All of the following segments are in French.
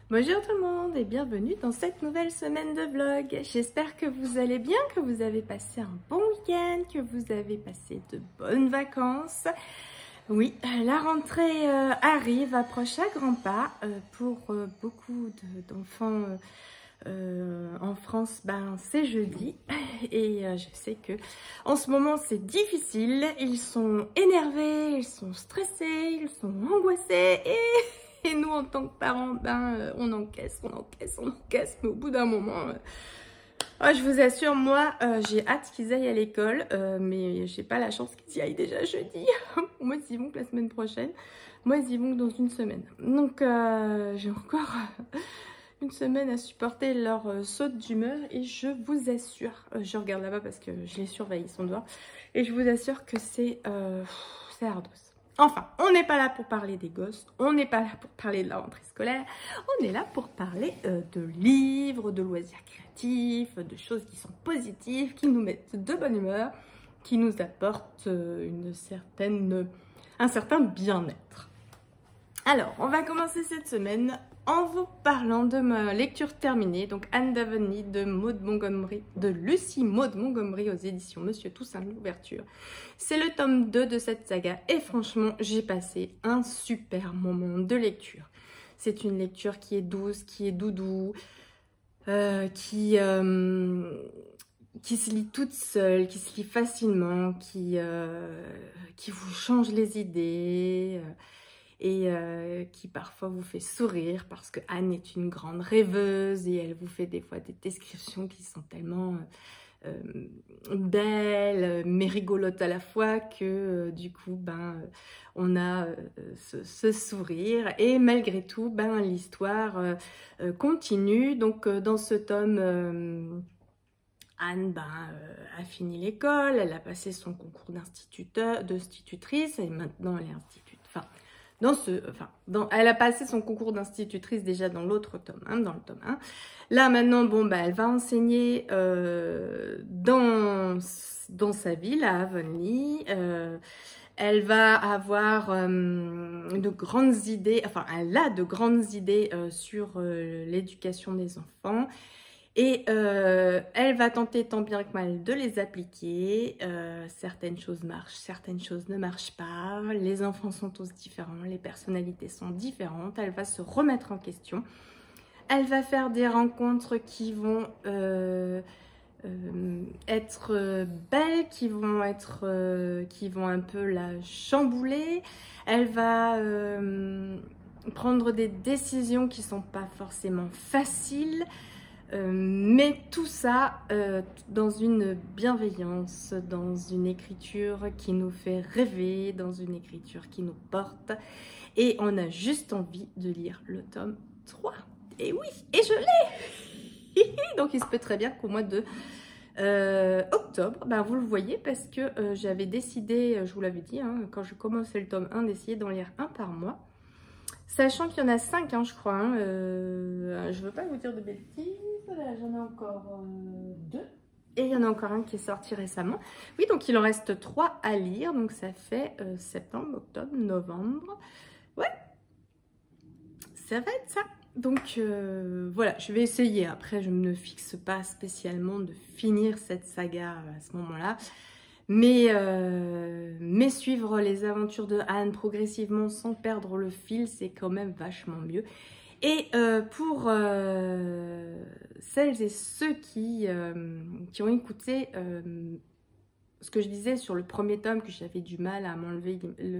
Bonjour tout le monde et bienvenue dans cette nouvelle semaine de vlog. J'espère que vous allez bien, que vous avez passé un bon week-end, que vous avez passé de bonnes vacances. Oui, la rentrée arrive, approche à grands pas. Pour beaucoup d'enfants en France, c'est jeudi. Et je sais que en ce moment c'est difficile. Ils sont énervés, ils sont stressés, ils sont angoissés et nous, en tant que parents, on encaisse, mais au bout d'un moment, je vous assure, moi, j'ai hâte qu'ils aillent à l'école, mais j'ai pas la chance qu'ils y aillent déjà jeudi. Moi, ils y vont que la semaine prochaine. Moi, ils y vont que dans une semaine. Donc, j'ai encore une semaine à supporter leur saute d'humeur et je vous assure, je regarde là-bas parce que je les surveille, ils sont dehors, et je vous assure que c'est ardos. Enfin, on n'est pas là pour parler des gosses, on n'est pas là pour parler de la rentrée scolaire, on est là pour parler de livres, de loisirs créatifs, de choses qui sont positives, qui nous mettent de bonne humeur, qui nous apportent un certain bien-être. Alors, on va commencer cette semaine en vous parlant de ma lecture terminée, donc Anne d'Avonlea de Lucie Maud Montgomery aux éditions Monsieur Toussaint Louverture. C'est le tome 2 de cette saga et franchement, j'ai passé un super moment de lecture. C'est une lecture qui est douce, qui est doudou, qui se lit toute seule, qui se lit facilement, qui vous change les idées. Et qui parfois vous fait sourire parce que Anne est une grande rêveuse et elle vous fait des fois des descriptions qui sont tellement belles mais rigolotes à la fois que du coup on a ce sourire et malgré tout l'histoire continue. Donc dans ce tome Anne a fini l'école, elle a passé son concours d'institutrice et maintenant elle est elle a passé son concours d'institutrice déjà dans l'autre tome, dans le tome 1. Là, maintenant, elle va enseigner dans sa ville, à Avonlea. Elle va avoir de grandes idées, elle a de grandes idées sur l'éducation des enfants. Et elle va tenter tant bien que mal de les appliquer. Certaines choses marchent, certaines choses ne marchent pas. Les enfants sont tous différents, les personnalités sont différentes. Elle va se remettre en question. Elle va faire des rencontres qui vont être belles, qui vont un peu la chambouler. Elle va prendre des décisions qui ne sont pas forcément faciles. Mais tout ça dans une bienveillance, dans une écriture qui nous fait rêver, dans une écriture qui nous porte. Et on a juste envie de lire le tome 3. Et oui, et je l'ai. Donc il se peut très bien qu'au mois de octobre, vous le voyez parce que j'avais décidé, je vous l'avais dit, quand je commençais le tome 1, d'essayer d'en lire un par mois. Sachant qu'il y en a 5, je crois. Je veux pas vous dire de bêtises. Là, j'en ai encore 2. Et il y en a encore un qui est sorti récemment. Oui, donc il en reste 3 à lire. Donc ça fait septembre, octobre, novembre. Ouais, ça va être ça. Donc voilà, je vais essayer. Après, je ne me fixe pas spécialement de finir cette saga à ce moment-là. Mais suivre les aventures de Anne progressivement sans perdre le fil, c'est quand même vachement mieux. Et pour celles et ceux qui ont écouté ce que je disais sur le premier tome, que j'avais du mal à m'enlever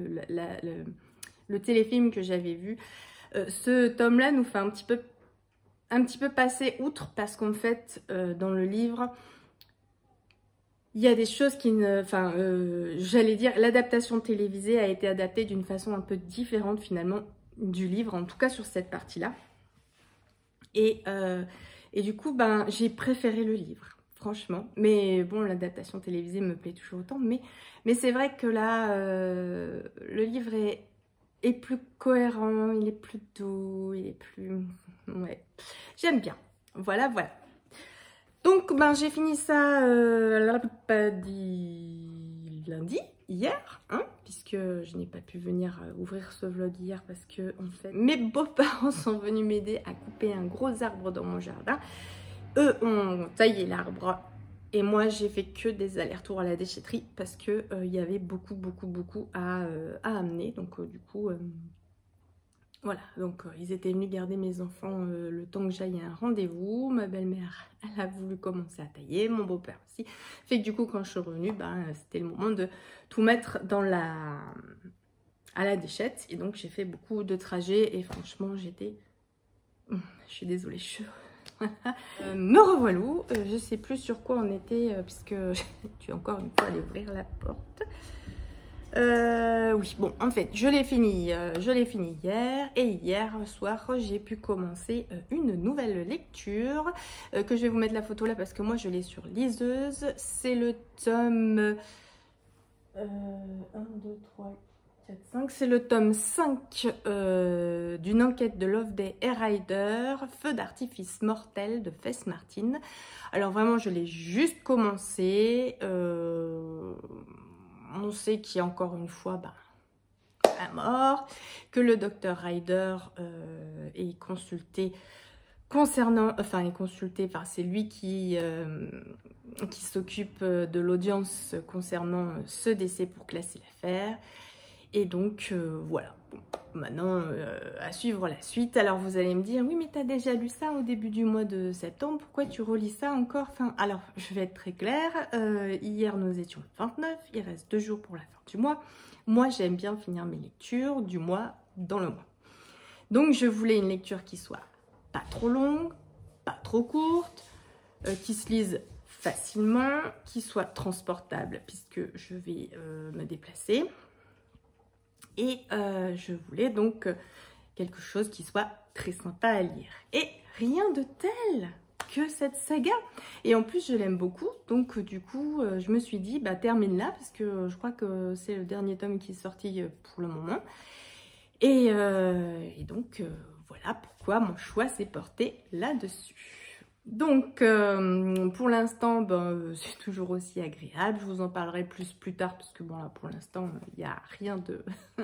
le téléfilm que j'avais vu, ce tome-là nous fait un petit peu passer outre parce qu'en fait, dans le livre, il y a des choses qui ne... j'allais dire, l'adaptation télévisée a été adaptée d'une façon un peu différente finalement du livre, en tout cas sur cette partie-là. Et du coup, j'ai préféré le livre, franchement. Mais bon, l'adaptation télévisée me plaît toujours autant. Mais c'est vrai que là, le livre est plus cohérent, il est plus doux, il est plus... Ouais, j'aime bien. Voilà, voilà. Donc, j'ai fini ça lundi, hier, hein, puisque je n'ai pas pu venir ouvrir ce vlog hier parce que en fait, mes beaux-parents sont venus m'aider à couper un gros arbre dans mon jardin. Eux ont taillé l'arbre et moi j'ai fait que des allers-retours à la déchetterie parce que il y avait beaucoup à amener. Donc du coup, voilà, donc ils étaient venus garder mes enfants le temps que j'aille à un rendez-vous. Ma belle-mère, elle a voulu commencer à tailler, mon beau-père aussi. Fait que du coup, quand je suis revenue, ben, c'était le moment de tout mettre dans à la déchette. Et donc, j'ai fait beaucoup de trajets et franchement, j'étais... Je suis désolée, me revoilà. Je sais plus sur quoi on était puisque tu es encore une fois allée ouvrir la porte. Oui, bon, en fait, je l'ai fini hier et hier soir, j'ai pu commencer une nouvelle lecture que je vais vous mettre la photo là parce que moi je l'ai sur liseuse. C'est le tome 1, 2, 3, 4, 5. C'est le tome 5 d'une enquête de Loveday et Ryder, Feu d'artifice mortel de Fess Martin. Alors vraiment, je l'ai juste commencé. On sait qu'il y a encore une fois un mort, que le docteur Ryder est consulté concernant, c'est lui qui s'occupe de l'audience concernant ce décès pour classer l'affaire. Et donc voilà, bon, maintenant à suivre la suite. Alors vous allez me dire, oui mais tu as déjà lu ça au début du mois de septembre, pourquoi tu relis ça encore? Alors je vais être très claire, hier nous étions le 29, il reste 2 jours pour la fin du mois. Moi j'aime bien finir mes lectures du mois dans le mois. Donc je voulais une lecture qui soit pas trop longue, pas trop courte, qui se lise facilement, qui soit transportable puisque je vais me déplacer. Et je voulais donc quelque chose qui soit très sympa à lire. Et rien de tel que cette saga. Et en plus, je l'aime beaucoup. Donc du coup, je me suis dit, bah termine là, parce que je crois que c'est le dernier tome qui est sorti pour le moment. Et donc, voilà pourquoi mon choix s'est porté là-dessus. Donc, pour l'instant, ben, c'est toujours aussi agréable. Je vous en parlerai plus tard parce que bon, là, pour l'instant, il n'y a rien de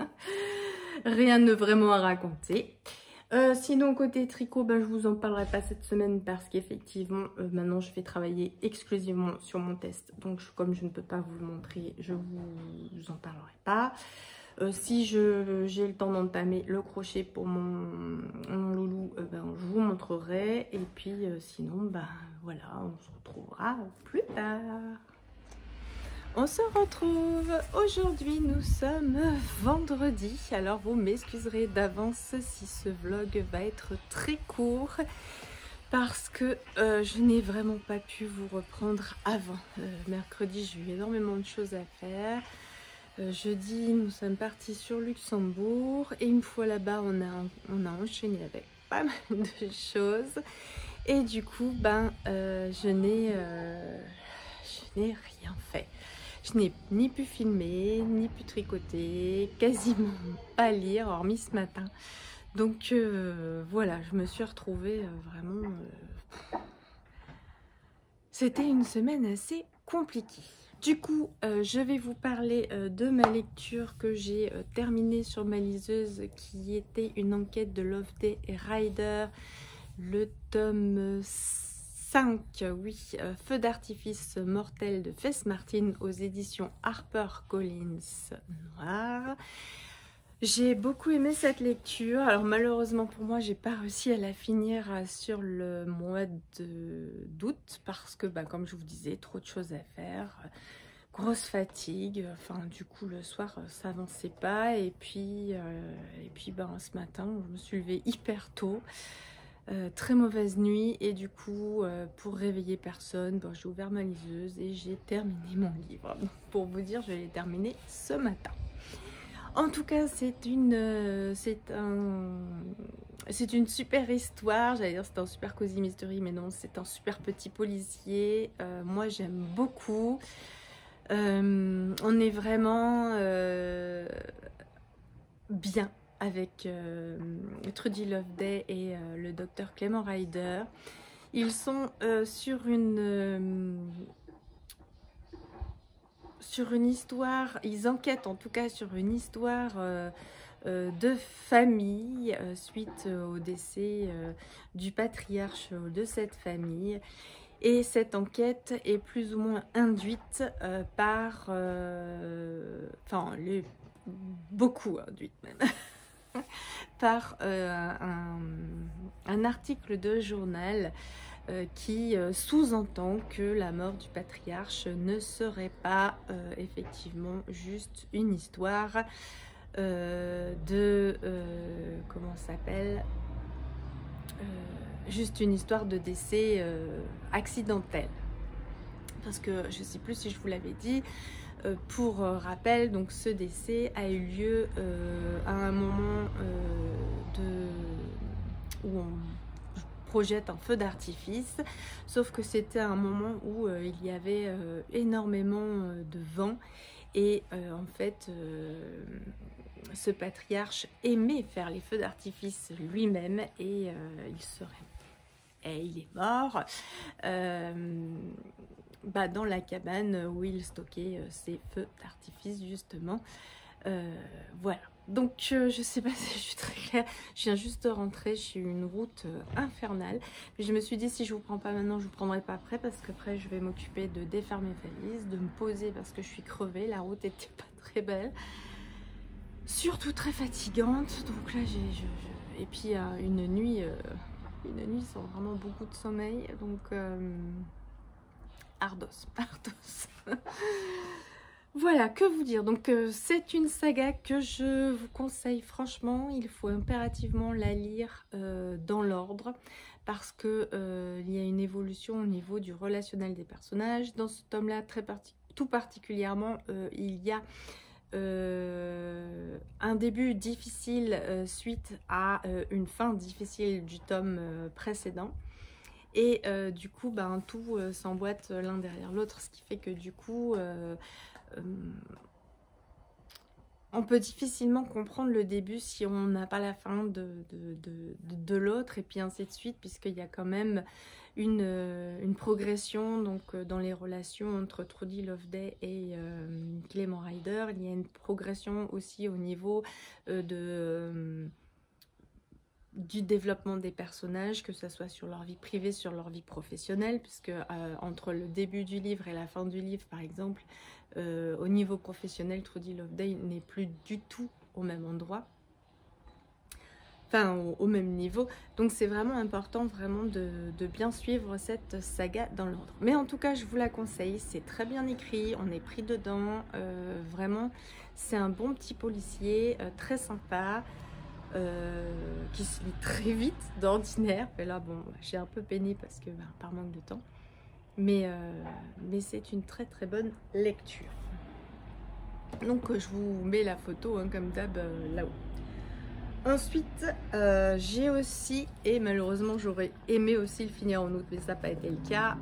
rien de vraiment à raconter. Sinon, côté tricot, ben, je vous en parlerai pas cette semaine parce qu'effectivement, maintenant, je vais travailler exclusivement sur mon test. Donc, comme je ne peux pas vous le montrer, je vous en parlerai pas. Si j'ai le temps d'entamer le crochet pour mon loulou, ben, je vous montrerai. Et puis sinon, ben, voilà, on se retrouvera plus tard. On se retrouve aujourd'hui, nous sommes vendredi. Alors vous m'excuserez d'avance si ce vlog va être très court. Parce que je n'ai vraiment pas pu vous reprendre avant. Mercredi, j'ai eu énormément de choses à faire. Jeudi, nous sommes partis sur Luxembourg et une fois là-bas, on a enchaîné avec pas mal de choses. Et du coup, ben, je n'ai rien fait. Je n'ai ni pu filmer, ni pu tricoter, quasiment pas lire, hormis ce matin. Donc voilà, je me suis retrouvée vraiment... C'était une semaine assez compliquée. Du coup, je vais vous parler de ma lecture que j'ai terminée sur ma liseuse qui était une enquête de Loveday et Ryder, le tome 5, oui, Feu d'artifice mortel de Fess Martin aux éditions HarperCollins Noir. J'ai beaucoup aimé cette lecture. Alors malheureusement pour moi, j'ai pas réussi à la finir sur le mois d'août parce que, bah, comme je vous disais, trop de choses à faire, grosse fatigue. Enfin, du coup, le soir, ça avançait pas. Et puis ben, ce matin, je me suis levée hyper tôt. Très mauvaise nuit et du coup pour réveiller personne, bon, j'ai ouvert ma liseuse et j'ai terminé mon livre. Pour vous dire, je l'ai terminé ce matin. En tout cas, c'est une super histoire. J'allais dire c'est un super cozy mystery, mais non, c'est un super petit policier. Moi, j'aime beaucoup. On est vraiment bien avec Trudy Loveday et le docteur Clément Ryder. Ils sont sur une sur une histoire, ils enquêtent en tout cas sur une histoire de famille suite au décès du patriarche de cette famille. Et cette enquête est plus ou moins induite par, enfin, beaucoup induite même, par un article de journal qui sous-entend que la mort du patriarche ne serait pas effectivement juste une histoire comment ça s'appelle, juste une histoire de décès accidentel. Parce que je ne sais plus si je vous l'avais dit, pour rappel, donc ce décès a eu lieu à un moment où on projette un feu d'artifice, sauf que c'était un moment où il y avait énormément de vent et en fait ce patriarche aimait faire les feux d'artifice lui-même et il est mort dans la cabane où il stockait ses feux d'artifice justement. Voilà, donc je sais pas si je suis très claire, je viens juste de rentrer, j'ai eu une route infernale, mais je me suis dit si je vous prends pas maintenant, je vous prendrai pas après, parce qu'après je vais m'occuper de défaire mes valises, de me poser parce que je suis crevée, la route était pas très belle, surtout très fatigante, donc là et puis une nuit sans vraiment beaucoup de sommeil, donc ardos. Voilà, que vous dire, donc c'est une saga que je vous conseille franchement, il faut impérativement la lire dans l'ordre parce que il y a une évolution au niveau du relationnel des personnages. Dans ce tome-là, tout particulièrement, il y a un début difficile suite à une fin difficile du tome précédent. Et du coup, tout s'emboîte l'un derrière l'autre, ce qui fait que du coup, on peut difficilement comprendre le début si on n'a pas la fin de l'autre, et puis ainsi de suite, puisqu'il y a quand même une progression donc, dans les relations entre Trudy Loveday et Clément Ryder. Il y a une progression aussi au niveau du développement des personnages, que ce soit sur leur vie privée, sur leur vie professionnelle, puisque entre le début du livre et la fin du livre, par exemple, au niveau professionnel, Trudy Loveday n'est plus du tout au même endroit, enfin au même niveau, donc c'est vraiment important vraiment de bien suivre cette saga dans l'ordre. Mais en tout cas, je vous la conseille, c'est très bien écrit, on est pris dedans, vraiment, c'est un bon petit policier, très sympa, qui se lit très vite d'ordinaire, mais là bon, j'ai un peu peiné parce que par manque de temps, mais c'est une très très bonne lecture. Donc je vous mets la photo comme d'hab là-haut. Ensuite j'ai aussi, et malheureusement j'aurais aimé aussi le finir en août mais ça n'a pas été le cas,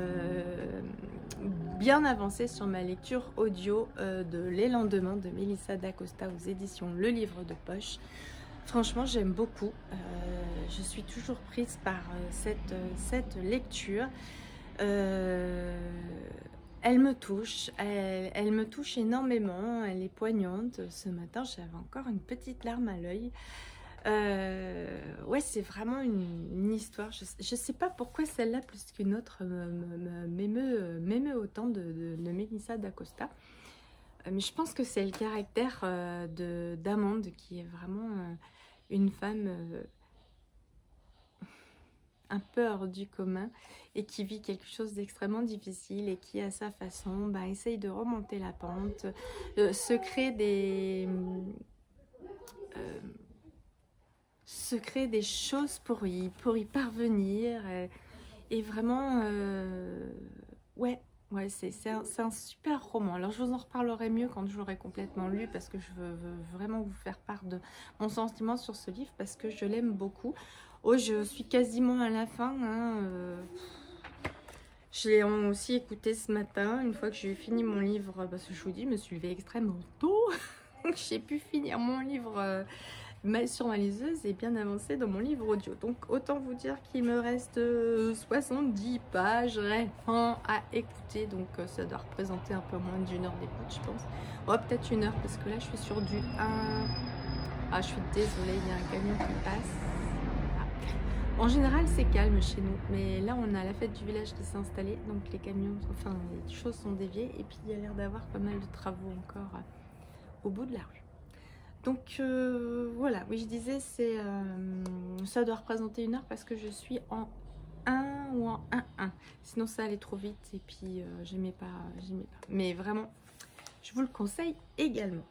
bien avancé sur ma lecture audio de Les Lendemains de Melissa d'Acosta aux éditions Le Livre de Poche. Franchement, j'aime beaucoup. Je suis toujours prise par cette lecture. Elle me touche. Elle me touche énormément. Elle est poignante. Ce matin, j'avais encore une petite larme à l'œil. Ouais, c'est vraiment une histoire. Je sais pas pourquoi celle-là, plus qu'une autre, m'émeut autant de Melissa d'Acosta. Mais je pense que c'est le caractère d'Amande qui est vraiment une femme un peu hors du commun et qui vit quelque chose d'extrêmement difficile et qui, à sa façon, essaye de remonter la pente, se crée des choses pour y parvenir et vraiment, ouais, c'est un super roman. Alors je vous en reparlerai mieux quand je l'aurai complètement lu, parce que je veux vraiment vous faire part de mon sentiment sur ce livre, parce que je l'aime beaucoup. Oh, je suis quasiment à la fin, je l'ai aussi écouté ce matin, une fois que j'ai fini mon livre, parce que je vous dis, je me suis levée extrêmement tôt. J'ai pu finir mon livre sur ma liseuse est bien avancée dans mon livre audio. Donc autant vous dire qu'il me reste 70 pages récentes à écouter. Donc ça doit représenter un peu moins d'une heure d'écoute, je pense. Oh, peut-être une heure parce que là je suis sur du 1. Ah, je suis désolée, il y a un camion qui passe. En général, c'est calme chez nous, mais là, on a la fête du village qui s'est installée, donc les camions, enfin, les choses sont déviées, et puis il y a l'air d'avoir pas mal de travaux encore au bout de la rue. Donc voilà, oui, je disais, ça doit représenter une heure parce que je suis en 1 ou en 1-1. Sinon, ça allait trop vite, et puis j'aimais pas. Mais vraiment, je vous le conseille également.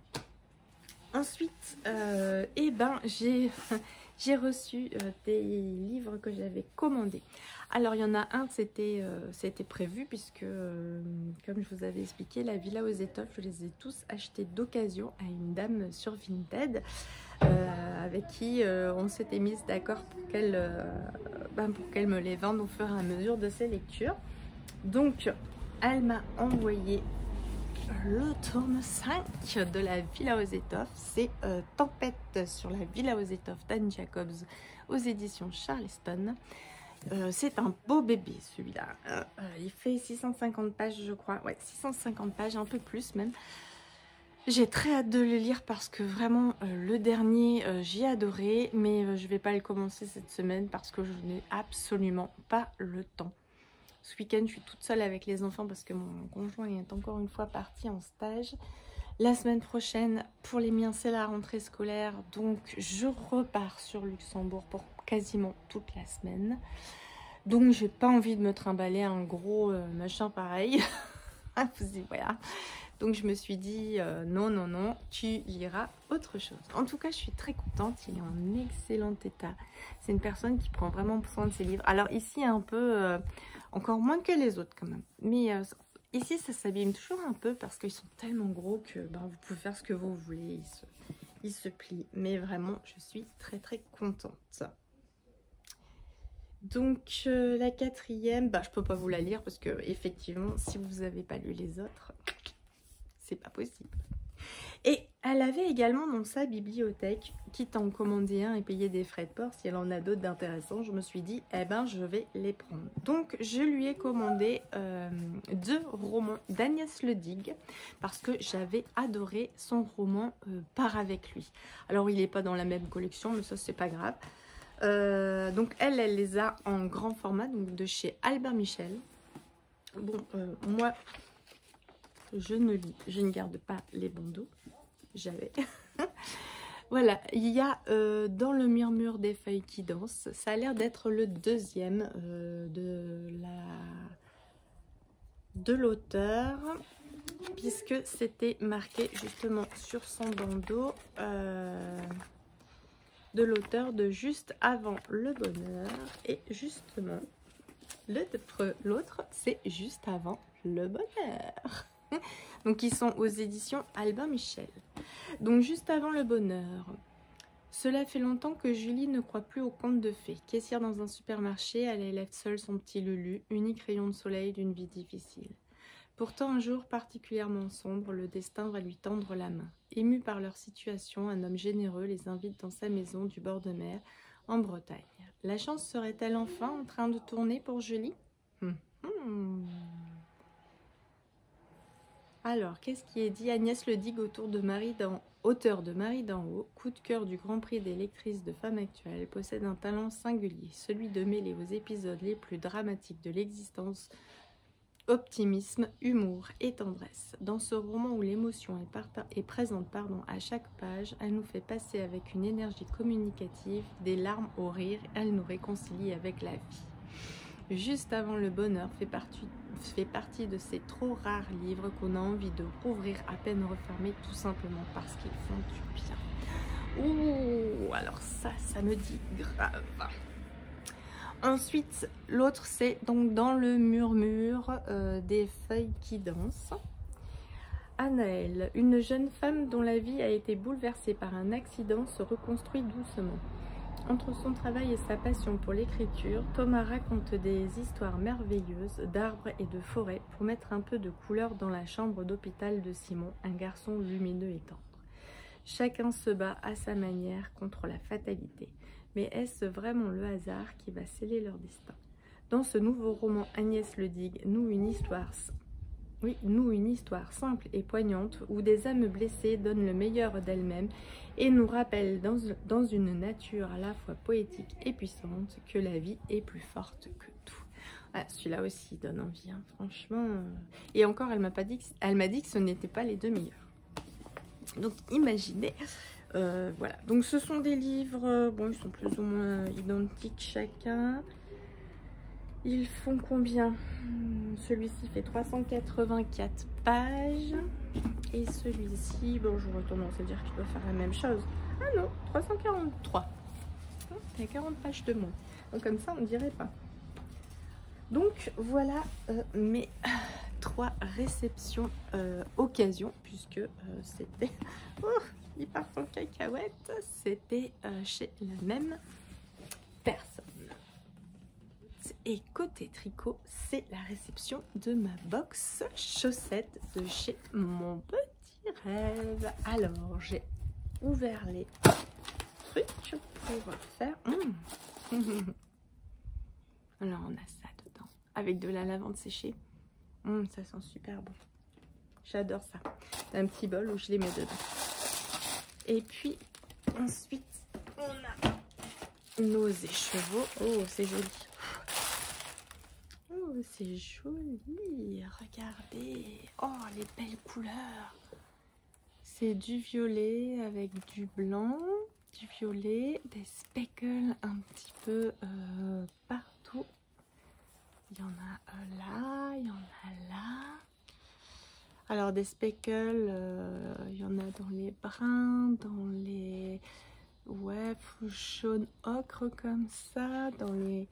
Ensuite, eh ben, j'ai reçu des livres que j'avais commandés. Alors, il y en a un, c'était prévu puisque, comme je vous avais expliqué, la Villa aux Étoffes, je les ai tous achetés d'occasion à une dame sur Vinted avec qui on s'était mise d'accord pour qu'elle me les vende au fur et à mesure de ses lectures. Donc, elle m'a envoyé le tome 5 de la Villa aux Étoffes. C'est Tempête sur la Villa aux Étoffes d'Anne Jacobs aux éditions Charleston. C'est un beau bébé celui-là. Il fait 650 pages je crois. Ouais, 650 pages, un peu plus même. J'ai très hâte de le lire parce que vraiment le dernier j'ai adoré. Mais je vais pas le commencer cette semaine parce que je n'ai absolument pas le temps. Ce week-end, je suis toute seule avec les enfants parce que mon conjoint est encore une fois parti en stage. La semaine prochaine, pour les miens, c'est la rentrée scolaire. Donc, je repars sur Luxembourg pour quasiment toute la semaine. Donc, j'ai pas envie de me trimballer un gros machin pareil. Voilà. Donc, je me suis dit, non, tu liras autre chose. En tout cas, je suis très contente. Il est en excellent état. C'est une personne qui prend vraiment soin de ses livres. Alors, ici, un peu... encore moins que les autres quand même. Mais ici, ça s'abîme toujours un peu parce qu'ils sont tellement gros que vous pouvez faire ce que vous voulez. Ils se plient. Mais vraiment, je suis très très contente. Donc, la quatrième, je peux pas vous la lire parce que effectivement, si vous n'avez pas lu les autres, c'est pas possible. Et elle avait également dans sa bibliothèque, quitte à en commander un et payer des frais de port, si elle en a d'autres d'intéressants, je me suis dit, je vais les prendre. Donc, je lui ai commandé 2 romans d'Agnès Ledig, parce que j'avais adoré son roman Part avec lui. Alors, il n'est pas dans la même collection, mais ça, c'est pas grave. Donc, elle les a en grand format, donc de chez Albert Michel. Bon, moi... je ne garde pas les bandeaux. J'avais. Voilà, il y a dans le murmure des feuilles qui dansent. Ça a l'air d'être le deuxième de l'auteur, puisque c'était marqué justement sur son bandeau de l'auteur de Juste avant le bonheur. Et justement, l'autre, c'est Juste avant le bonheur. Donc ils sont aux éditions Albin Michel. Donc juste avant le bonheur. Cela fait longtemps que Julie ne croit plus aux contes de fées. Caissière dans un supermarché, elle élève seule son petit Lulu, unique rayon de soleil d'une vie difficile. Pourtant un jour particulièrement sombre, le destin va lui tendre la main. Ému par leur situation, un homme généreux les invite dans sa maison du bord de mer, en Bretagne. La chance serait-elle enfin en train de tourner pour Julie? Alors, qu'est-ce qui est dit? Agnès Ledig, auteur de Marie d'en haut, coup de cœur du Grand Prix des lectrices de femmes actuelles, possède un talent singulier, celui de mêler aux épisodes les plus dramatiques de l'existence optimisme, humour et tendresse. Dans ce roman où l'émotion est présente à chaque page, elle nous fait passer avec une énergie communicative, des larmes au rire, elle nous réconcilie avec la vie. Juste avant le bonheur fait partie de ces trop rares livres qu'on a envie de rouvrir à peine refermés, tout simplement parce qu'ils font du bien. Ouh, alors ça me dit grave. Ensuite, l'autre, c'est donc Dans le murmure des feuilles qui dansent. Anaëlle, une jeune femme dont la vie a été bouleversée par un accident, se reconstruit doucement. Entre son travail et sa passion pour l'écriture, Thomas raconte des histoires merveilleuses d'arbres et de forêts pour mettre un peu de couleur dans la chambre d'hôpital de Simon, un garçon lumineux et tendre. Chacun se bat à sa manière contre la fatalité. Mais est-ce vraiment le hasard qui va sceller leur destin? Dans ce nouveau roman, Agnès Ledigue noue une histoire simple et poignante où des âmes blessées donnent le meilleur d'elles-mêmes et nous rappellent dans une nature à la fois poétique et puissante que la vie est plus forte que tout. Ah, celui-là aussi donne envie, hein, franchement. Et encore, elle m'a dit que ce n'étaient pas les deux meilleurs. Donc imaginez, voilà. Donc ce sont des livres, bon, ils sont plus ou moins identiques chacun. Ils font combien? Celui-ci fait 384 pages. Et celui-ci, bon, je retourne, ça veut dire qu'il doit faire la même chose. Ah non, 343. Il y a 40 pages de moins. Donc comme ça, on ne dirait pas. Donc voilà mes 3 réceptions occasion, puisque c'était... Oh, ils partent en cacahuète. C'était chez la même personne. Et côté tricot, c'est la réception de ma box chaussettes de chez Mon Petit Rêve. Alors, j'ai ouvert les trucs pour faire... Alors, on a ça dedans, avec de la lavande séchée. Ça sent super bon. J'adore ça. C'est un petit bol où je les mets dedans. Et puis, ensuite, on a nos écheveaux. Oh, c'est joli. Oh, c'est joli. Regardez. Oh, les belles couleurs. C'est du violet avec du blanc, du violet, des speckles un petit peu partout. Il y en a là, il y en a là. Alors des speckles, il y en a dans les bruns, dans les jaune ocre comme ça, dans les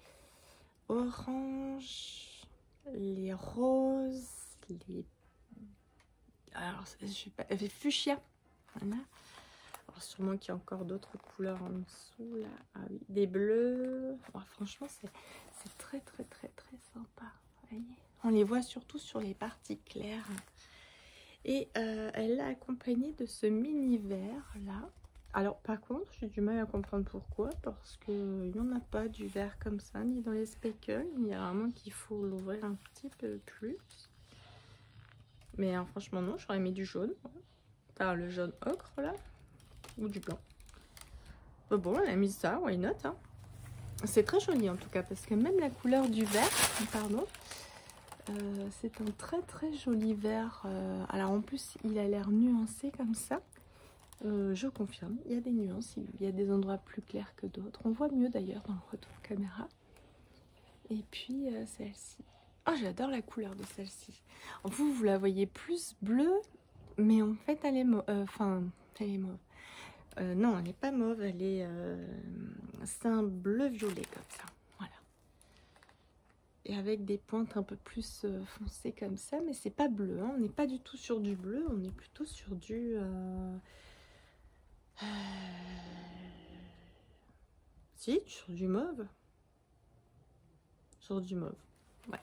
oranges, les roses, les... Alors je sais pas, fuchsia. Voilà. Alors sûrement qu'il y a encore d'autres couleurs en dessous là. Ah oui, des bleus. Oh, franchement c'est très sympa. Vous voyez, on les voit surtout sur les parties claires. Et elle l'a accompagnée de ce mini vert là. Alors par contre j'ai du mal à comprendre pourquoi, parce que il n'y en a pas du vert comme ça ni dans les speckles. Il y a vraiment qu'il faut l'ouvrir un petit peu plus. Mais franchement non, j'aurais mis du jaune. Enfin le jaune ocre là, ou du blanc. Bon, elle a mis ça, why not, hein. C'est très joli en tout cas, parce que même la couleur du vert, pardon, c'est un très joli vert. Alors en plus il a l'air nuancé comme ça. Je confirme, il y a des nuances, il y a des endroits plus clairs que d'autres. On voit mieux d'ailleurs dans le retour caméra. Et puis celle-ci. Oh, j'adore la couleur de celle-ci. Vous la voyez plus bleue, mais en fait elle est mauve. Elle est mauve. Non, elle n'est pas mauve, elle est... c'est un bleu-violet comme ça. Voilà. Et avec des pointes un peu plus foncées comme ça, mais c'est pas bleu. Hein. On n'est pas du tout sur du bleu, on est plutôt sur du... Si, sur du mauve. Sur du mauve, ouais.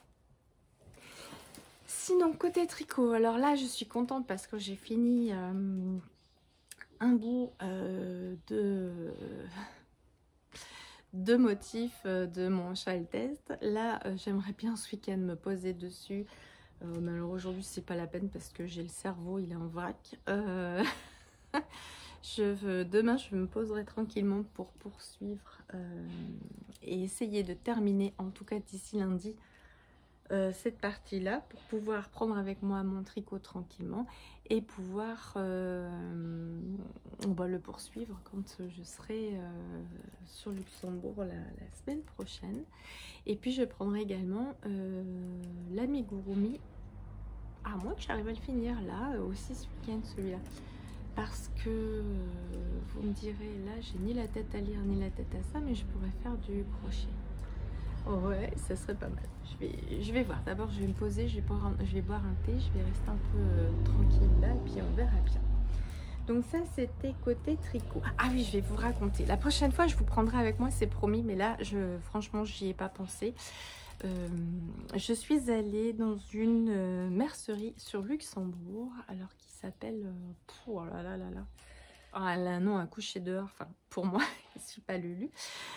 Sinon, côté tricot, alors là, je suis contente parce que j'ai fini un bout de motifs de mon châle test. Là, j'aimerais bien ce week-end me poser dessus. Mais alors aujourd'hui, c'est pas la peine parce que j'ai le cerveau, il est en vrac. Demain, je me poserai tranquillement pour poursuivre et essayer de terminer, en tout cas d'ici lundi, cette partie-là pour pouvoir prendre avec moi mon tricot tranquillement et pouvoir le poursuivre quand je serai sur Luxembourg la semaine prochaine. Et puis je prendrai également l'amigurumi, à moins que j'arrive à le finir là aussi ce week-end, celui-là. Parce que vous me direz, là j'ai ni la tête à lire ni la tête à ça, mais je pourrais faire du crochet. Ouais, ça serait pas mal. Je vais voir. D'abord, je vais me poser, je vais boire un thé, je vais rester un peu tranquille là, et puis on verra bien. Donc ça, c'était côté tricot. Ah oui, je vais vous raconter. La prochaine fois, je vous prendrai avec moi, c'est promis, mais là, franchement, j'y ai pas pensé. Je suis allée dans une mercerie sur Luxembourg, alors qui s'appelle... oh là là là là. elle a un nom à coucher dehors, enfin pour moi, je ne suis pas Lulu.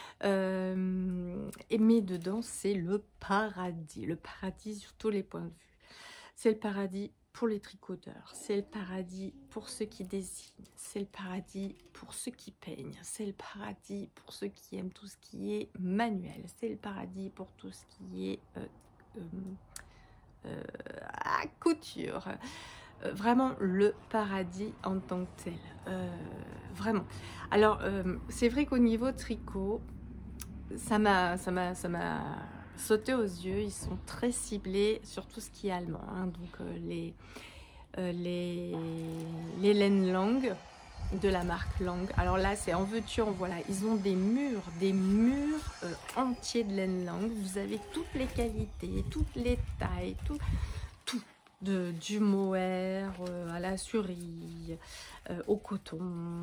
Mais dedans, c'est le paradis sur tous les points de vue. C'est le paradis pour les tricoteurs, c'est le paradis pour ceux qui dessinent, c'est le paradis pour ceux qui peignent, c'est le paradis pour ceux qui aiment tout ce qui est manuel, c'est le paradis pour tout ce qui est couture. Vraiment le paradis en tant que tel. Vraiment. Alors, c'est vrai qu'au niveau tricot, ça m'a sauté aux yeux. Ils sont très ciblés sur tout ce qui est allemand, hein. Donc les laines Lang de la marque Lang. Alors là, c'est en veux-tu, en voilà. Ils ont des murs entiers de laine Lang. Vous avez toutes les qualités, toutes les tailles, tout du mohair à la surie, au coton,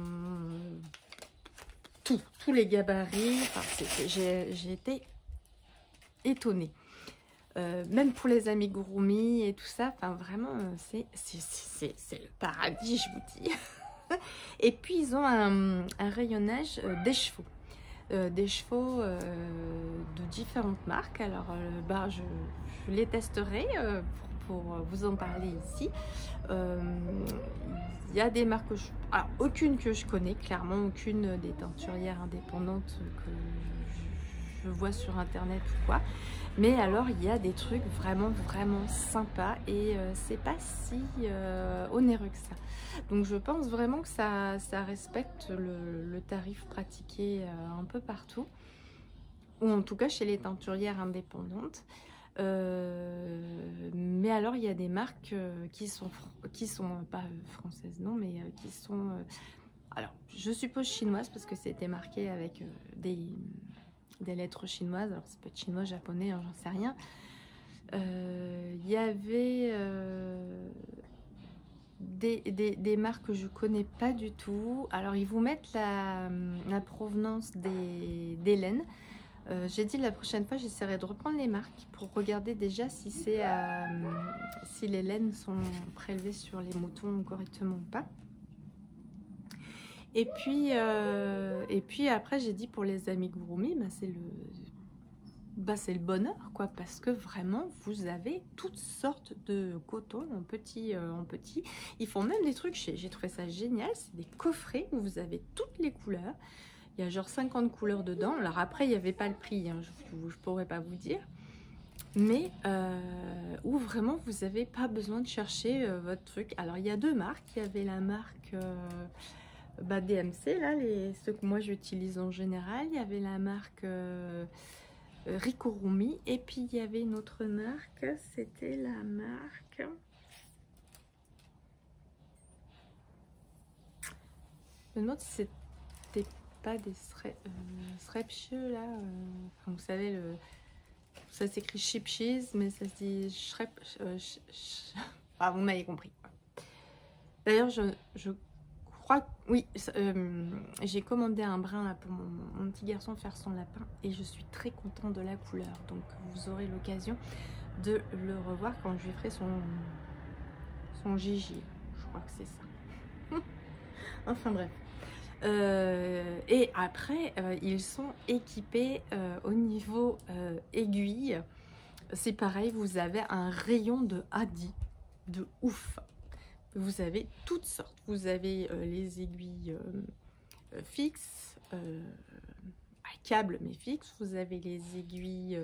tous les gabarits. Enfin, j'ai été étonnée. Même pour les amigurumi et tout ça, enfin vraiment, c'est le paradis, je vous dis. Et puis ils ont un rayonnage des chevaux. De différentes marques. Alors bah, je les testerai pour vous en parler ici. Il y a des marques alors, aucune que je connais, clairement aucune des teinturières indépendantes que je vois sur internet ou quoi. Mais alors il y a des trucs vraiment sympas et c'est pas si onéreux que ça. Donc je pense vraiment que ça respecte le tarif pratiqué un peu partout, ou en tout cas chez les teinturières indépendantes. Mais alors il y a des marques qui sont pas françaises non, mais qui sont alors je suppose chinoises, parce que c'était marqué avec des lettres chinoises. Alors ça peut être chinois, japonais, hein, j'en sais rien. Il y avait des marques que je connais pas du tout. Alors ils vous mettent la provenance des laines. J'ai dit la prochaine fois j'essaierai de reprendre les marques pour regarder déjà si si les laines sont prélevées sur les moutons correctement ou pas. Et puis après j'ai dit pour les amigurumi, c'est le bonheur, quoi, parce que vraiment vous avez toutes sortes de coton en petit. Ils font même des trucs, j'ai trouvé ça génial, c'est des coffrets où vous avez toutes les couleurs. Il y a genre 50 couleurs dedans. Alors après il n'y avait pas le prix, hein, je pourrais pas vous dire, mais où vraiment vous n'avez pas besoin de chercher votre truc. Alors il y a deux marques. Il y avait la marque DMC, là, ceux que moi j'utilise en général. Il y avait la marque Rikurumi, et puis il y avait une autre marque, c'était la marque je me demande si c'était pas des Srepche là, enfin, vous savez, ça s'écrit chip cheese mais ça se dit Shrep, ah, vous m'avez compris. D'ailleurs je crois, oui, j'ai commandé un brin là pour mon petit garçon faire son lapin et je suis très contente de la couleur. Donc vous aurez l'occasion de le revoir quand je lui ferai son Gigi. Je crois que c'est ça. Enfin bref. Et après, ils sont équipés au niveau aiguille. C'est pareil, vous avez un rayon de Hadi de ouf. Vous avez toutes sortes. Vous avez les aiguilles fixes, à câble mais fixes. Vous avez les aiguilles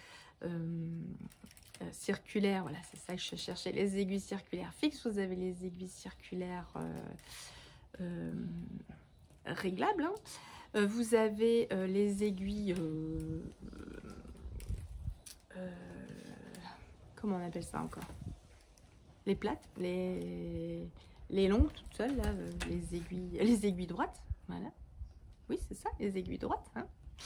circulaires. Voilà, c'est ça que je cherchais. Les aiguilles circulaires fixes. Vous avez les aiguilles circulaires réglables. Hein. Vous avez les aiguilles... comment on appelle ça encore? Les plates, les longues toutes seules, là, les aiguilles droites, voilà. Oui, c'est ça, les aiguilles droites. Hein.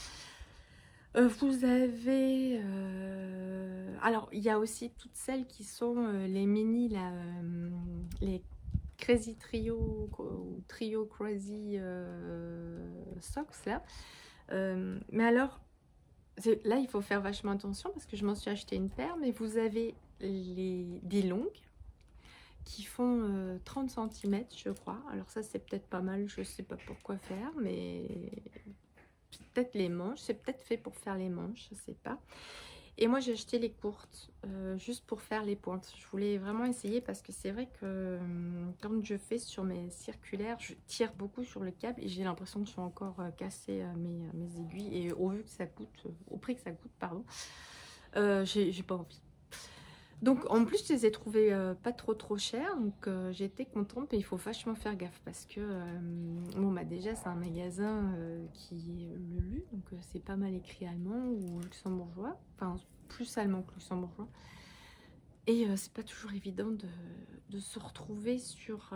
Vous avez... alors, il y a aussi toutes celles qui sont les mini, là, les Crazy Trio, Trio Crazy Socks, là. Mais alors, là, il faut faire vachement attention parce que je m'en suis acheté une paire, mais vous avez des longues qui font 30 cm, je crois. Alors ça, c'est peut-être pas mal, je sais pas pourquoi faire, mais peut-être les manches, c'est peut-être fait pour faire les manches, je sais pas. Et moi, j'ai acheté les courtes, juste pour faire les pointes. Je voulais vraiment essayer parce que c'est vrai que quand je fais sur mes circulaires, je tire beaucoup sur le câble et j'ai l'impression que je vais encore casser mes aiguilles. Et au vu que ça coûte, au prix que ça coûte, pardon, j'ai pas envie. Donc en plus je les ai trouvés pas trop chers, donc j'ai été contente, mais il faut vachement faire gaffe parce que bon bah déjà c'est un magasin qui est Lulu, donc c'est pas mal écrit allemand ou luxembourgeois, enfin plus allemand que luxembourgeois, et c'est pas toujours évident de se retrouver sur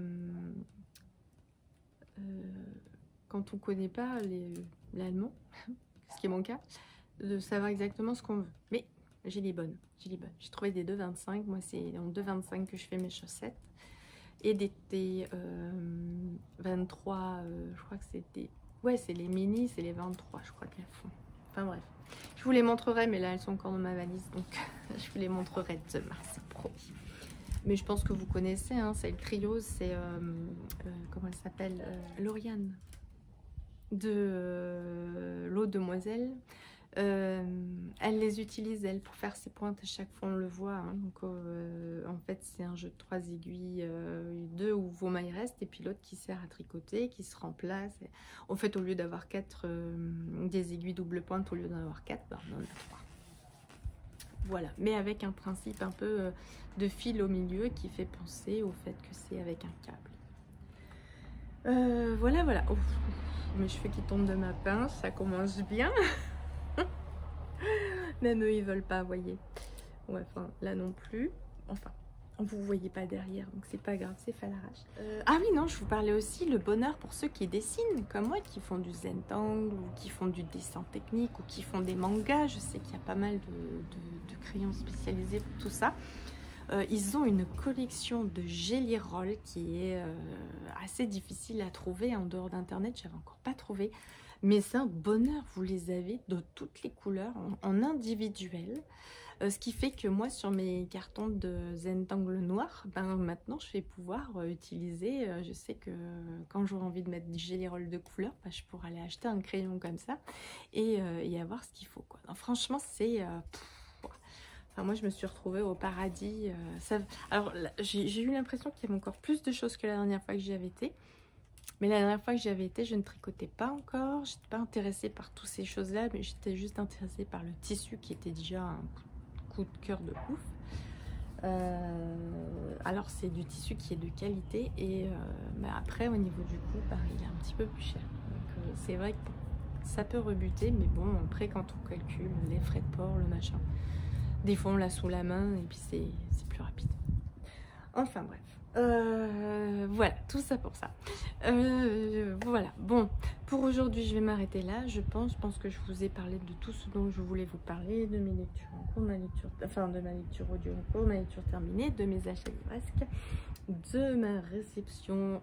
quand on connaît pas l'allemand, ce qui est mon cas, de savoir exactement ce qu'on veut. Mais j'ai les bonnes, j'ai trouvé des 2,25, moi c'est en 2,25 que je fais mes chaussettes, et des 23, je crois que c'était, ouais c'est les mini, c'est les 23 je crois qu'elles font, enfin bref. Je vous les montrerai, mais là elles sont encore dans ma valise, donc je vous les montrerai demain, c'est promis. Mais je pense que vous connaissez, hein, c'est le trio, c'est, comment elle s'appelle, Lauriane, de l'eau demoiselle. Elle les utilise elle pour faire ses pointes à chaque fois, on le voit, hein. Donc en fait c'est un jeu de 3 aiguilles, 2 où vos mailles restent et puis l'autre qui sert à tricoter, qui se remplace. Et, en fait au lieu d'avoir 4 des aiguilles double pointe, au lieu d'en avoir 4, ben, on en a 3. Voilà, mais avec un principe un peu de fil au milieu qui fait penser au fait que c'est avec un câble. Voilà. Ouf, mes cheveux qui tombent de ma pince, ça commence bien. Même eux ils veulent pas, voyez. Ouais, enfin là non plus. Enfin, vous voyez pas derrière, donc c'est pas grave, c'est fait à l'arrache. Ah oui, non, je vous parlais aussi le bonheur pour ceux qui dessinent comme moi, qui font du Zentangle ou qui font du dessin technique ou qui font des mangas. Je sais qu'il y a pas mal de crayons spécialisés pour tout ça. Ils ont une collection de Jelly Roll qui est assez difficile à trouver en dehors d'internet. J'avais encore pas trouvé. Mais c'est un bonheur, vous les avez de toutes les couleurs, en individuel. Ce qui fait que moi, sur mes cartons de Zentangle noir, ben, maintenant, je vais pouvoir utiliser, je sais que quand j'aurai envie de mettre du Jelly Roll de couleur, ben, je pourrai aller acheter un crayon comme ça et avoir ce qu'il faut, quoi. Non, franchement, c'est... Enfin, moi, je me suis retrouvée au paradis. Alors, j'ai eu l'impression qu'il y avait encore plus de choses que la dernière fois que j'y avais été. Mais la dernière fois que j'y avais été, je ne tricotais pas encore. Je n'étais pas intéressée par toutes ces choses-là, mais j'étais juste intéressée par le tissu qui était déjà un coup de cœur de ouf. Alors, c'est du tissu qui est de qualité. Et mais après, au niveau du coût, bah, il est un petit peu plus cher. Donc, c'est vrai que ça peut rebuter. Mais bon, après, quand on calcule les frais de port, le machin, des fois, on l'a sous la main et puis c'est plus rapide. Enfin, bref. Voilà, tout ça pour ça. Voilà, bon, pour aujourd'hui je vais m'arrêter là. Je pense que je vous ai parlé de tout ce dont je voulais vous parler, de mes lectures en cours, de ma lecture audio en cours, ma lecture terminée, de mes achats livresques, de ma réception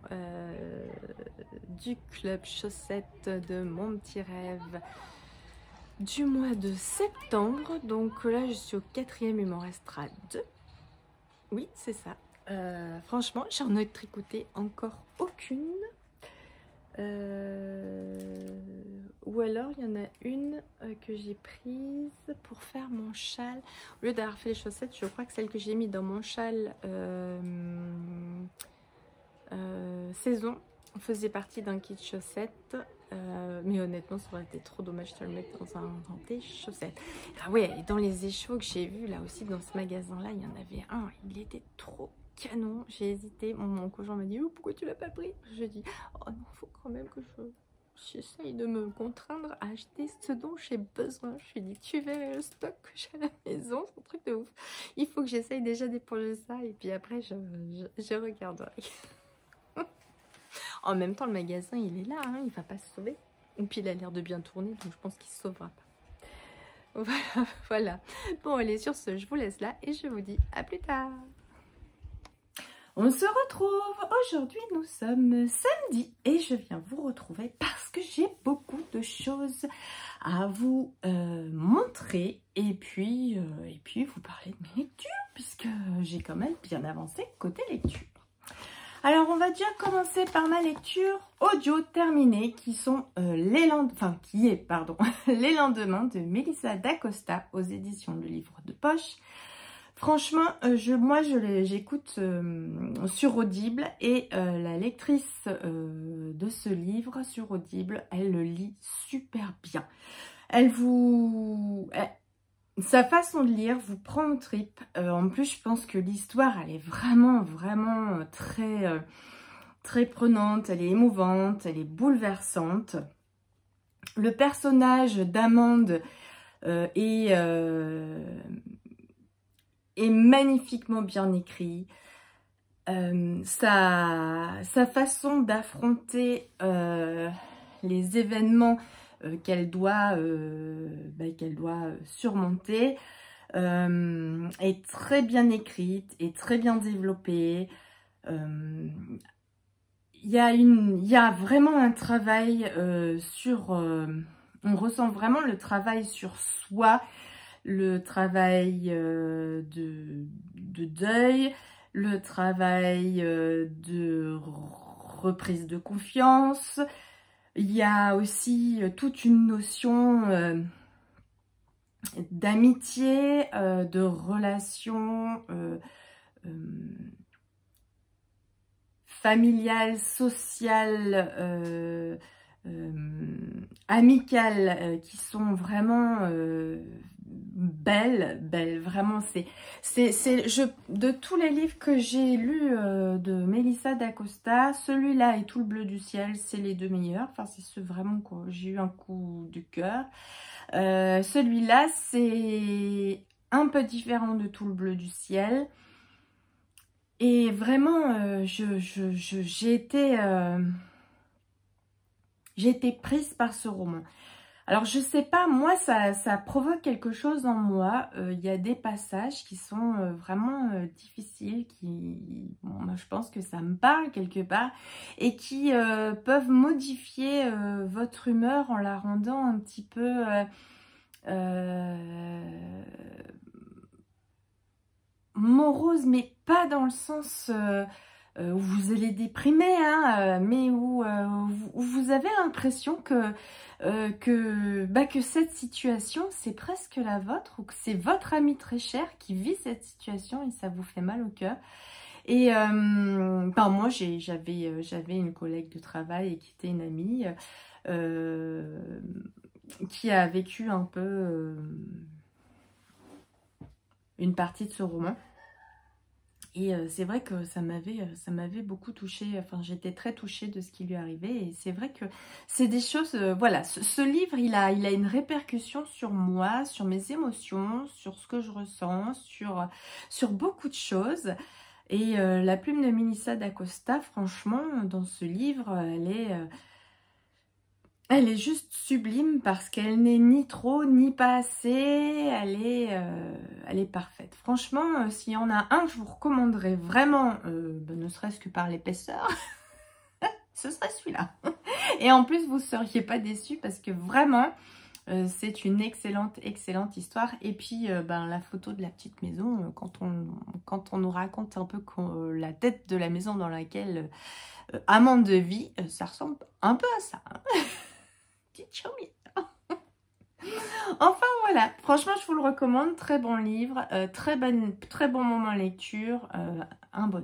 du club chaussettes de mon petit rêve du mois de septembre. Donc là je suis au 4e, il m'en restera 2. Oui, c'est ça. Franchement, j'en ai tricoté encore aucune. Ou alors, il y en a une que j'ai prise pour faire mon châle. Au lieu d'avoir fait les chaussettes, je crois que celle que j'ai mis dans mon châle saison faisait partie d'un kit chaussettes. Mais honnêtement, ça aurait été trop dommage de le mettre dans des chaussettes. Ah ouais, et dans les échos que j'ai vus là aussi dans ce magasin-là, il y en avait un. Il était trop canon, j'ai hésité. Mon conjoint m'a dit: oh, pourquoi tu l'as pas pris? Je dis: oh non, faut quand même que j'essaye de me contraindre à acheter ce dont j'ai besoin. Je lui ai dit: tu verrais le stock que j'ai à la maison, c'est un truc de ouf. Il faut que j'essaye déjà d'éponger ça et puis après je regarderai. En même temps, le magasin il est là, hein, il va pas se sauver. Et puis il a l'air de bien tourner, donc je pense qu'il se sauvera pas. Voilà. Bon allez, sur ce, je vous laisse là et je vous dis à plus tard. On se retrouve, aujourd'hui nous sommes samedi et je viens vous retrouver parce que j'ai beaucoup de choses à vous montrer et puis vous parler de mes lectures puisque j'ai quand même bien avancé côté lecture. Alors on va déjà commencer par ma lecture audio terminée qui sont les lendemains de Melissa d'Acosta aux éditions Le Livre de Poche. Franchement, j'écoute sur Audible et la lectrice de ce livre sur Audible, elle le lit super bien. Sa façon de lire vous prend aux tripes. En plus, je pense que l'histoire, elle est vraiment très prenante, elle est émouvante, elle est bouleversante. Le personnage d'Amande est magnifiquement bien écrit. Sa façon d'affronter les événements qu'elle doit surmonter est très bien écrite et très bien développée. Il y a vraiment un travail on ressent vraiment le travail sur soi, le travail de deuil, le travail de reprise de confiance. Il y a aussi toute une notion d'amitié, de relation familiale, sociale, amicales qui sont vraiment belles, vraiment. De tous les livres que j'ai lus de Melissa d'Acosta, celui-là et Tout le bleu du ciel, c'est les deux meilleurs. Enfin, c'est ceux vraiment que j'ai eu un coup du cœur. Celui-là, c'est un peu différent de Tout le bleu du ciel. Et vraiment, j'ai été prise par ce roman. Alors, je sais pas, moi, ça provoque quelque chose en moi. Il y a des passages qui sont vraiment difficiles, moi, je pense que ça me parle quelque part, et qui peuvent modifier votre humeur en la rendant un petit peu morose, mais pas dans le sens où vous allez déprimer, hein, mais où vous avez l'impression que cette situation, c'est presque la vôtre, ou que c'est votre ami très cher qui vit cette situation et ça vous fait mal au cœur. Et moi, j'avais une collègue de travail qui était une amie qui a vécu un peu une partie de ce roman. Et c'est vrai que ça m'avait beaucoup touchée. Enfin, j'étais très touchée de ce qui lui arrivait. Et c'est vrai que c'est des choses... voilà, ce livre, il a une répercussion sur moi, sur mes émotions, sur ce que je ressens, sur beaucoup de choses. Et la plume de Melissa d'Acosta, franchement, dans ce livre, elle est juste sublime parce qu'elle n'est ni trop ni pas assez, elle est parfaite. Franchement, s'il y en a un que je vous recommanderais vraiment, ne serait-ce que par l'épaisseur, ce serait celui-là. Et en plus, vous ne seriez pas déçus parce que vraiment, c'est une excellente histoire. Et puis, la photo de la petite maison, quand on nous raconte un peu la tête de la maison dans laquelle Amande vit, ça ressemble un peu à ça. Petite chouette. Enfin voilà, franchement je vous le recommande, très bon livre, très bon moment lecture, un bonheur.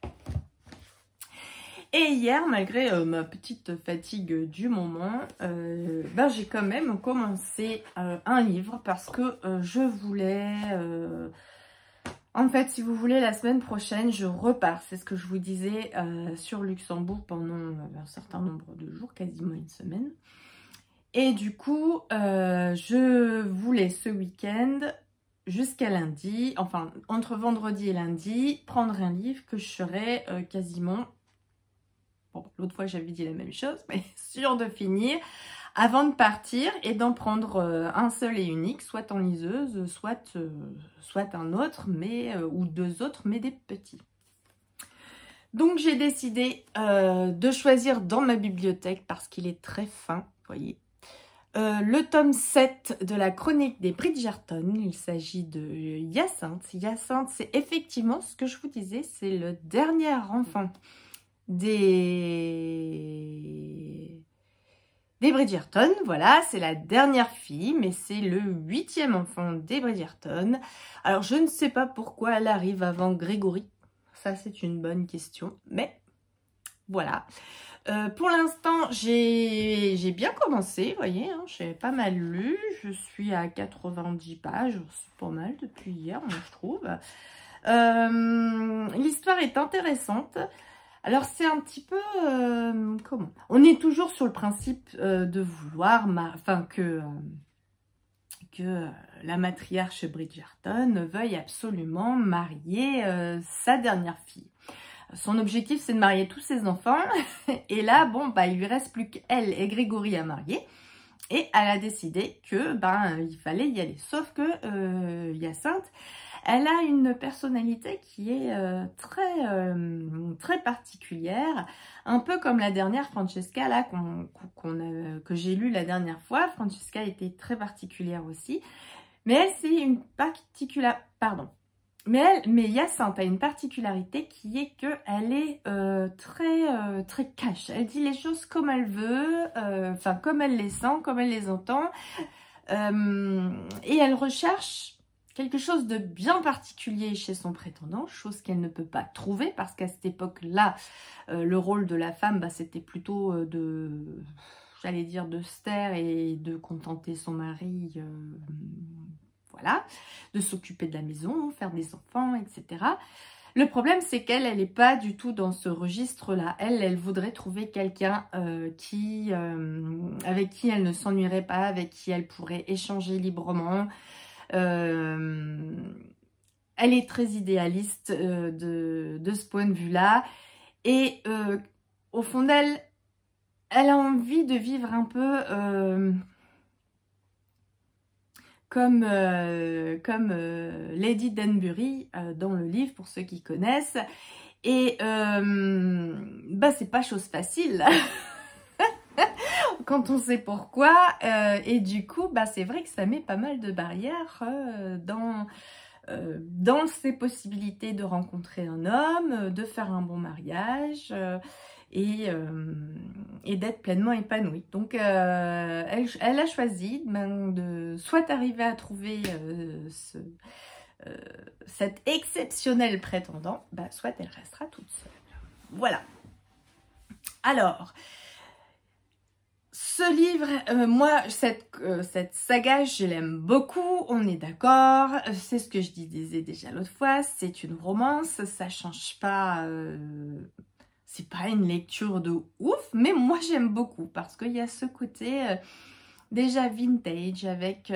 Et hier, malgré ma petite fatigue du moment, j'ai quand même commencé un livre parce que je voulais... en fait, si vous voulez, la semaine prochaine, je repars. C'est ce que je vous disais sur Luxembourg pendant un certain nombre de jours, quasiment une semaine. Et du coup, je voulais ce week-end, jusqu'à lundi, enfin entre vendredi et lundi, prendre un livre que je serais quasiment... Bon, l'autre fois j'avais dit la même chose, mais sûre de finir avant de partir et d'en prendre un seul et unique, soit en liseuse, soit un autre, ou deux autres, mais des petits. Donc j'ai décidé de choisir dans ma bibliothèque, parce qu'il est très fin, vous voyez, le tome 7 de la chronique des Bridgerton. Il s'agit de Hyacinthe. Hyacinthe, c'est effectivement ce que je vous disais, c'est le dernier enfant des Bridgerton. Voilà, c'est la dernière fille, mais c'est le 8e enfant des Bridgerton. Alors, je ne sais pas pourquoi elle arrive avant Grégory. Ça, c'est une bonne question, mais voilà. Pour l'instant, j'ai bien commencé, vous voyez, hein, j'ai pas mal lu. Je suis à 90 pages, c'est pas mal depuis hier, moi, je trouve. L'histoire est intéressante. Alors, c'est un petit peu... comment? On est toujours sur le principe de vouloir... Enfin, que la matriarche Bridgerton veuille absolument marier sa dernière fille. Son objectif, c'est de marier tous ses enfants. Et là, bon, bah, il lui reste plus qu'elle et Grégory à marier. Et elle a décidé que, il fallait y aller. Sauf que Hyacinthe, elle a une personnalité qui est très particulière. Un peu comme la dernière Francesca, là, que j'ai lu la dernière fois. Francesca était très particulière aussi. Mais elle, c'est une particularité... Pardon. Mais Hyacinthe a une particularité qui est qu'elle est très cash. Elle dit les choses comme elle veut, enfin comme elle les sent, comme elle les entend. Et elle recherche quelque chose de bien particulier chez son prétendant, chose qu'elle ne peut pas trouver parce qu'à cette époque-là, le rôle de la femme, c'était plutôt j'allais dire de se taire et de contenter son mari, voilà, de s'occuper de la maison, faire des enfants, etc. Le problème, c'est qu'elle, elle n'est pas du tout dans ce registre-là. Elle voudrait trouver quelqu'un avec qui elle ne s'ennuierait pas, avec qui elle pourrait échanger librement. Elle est très idéaliste de ce point de vue-là. Et au fond d'elle, elle a envie de vivre un peu... comme Lady Danbury dans le livre, pour ceux qui connaissent. Et c'est pas chose facile quand on sait pourquoi. Et du coup, c'est vrai que ça met pas mal de barrières dans ses possibilités de rencontrer un homme, de faire un bon mariage et d'être pleinement épanouie. Donc, elle a choisi de soit arriver à trouver cet exceptionnel prétendant, soit elle restera toute seule. Voilà. Alors, ce livre, moi, cette saga, je l'aime beaucoup, on est d'accord. C'est ce que je disais déjà l'autre fois, c'est une romance, ça change pas... c'est pas une lecture de ouf, mais moi j'aime beaucoup parce qu'il y a ce côté déjà vintage avec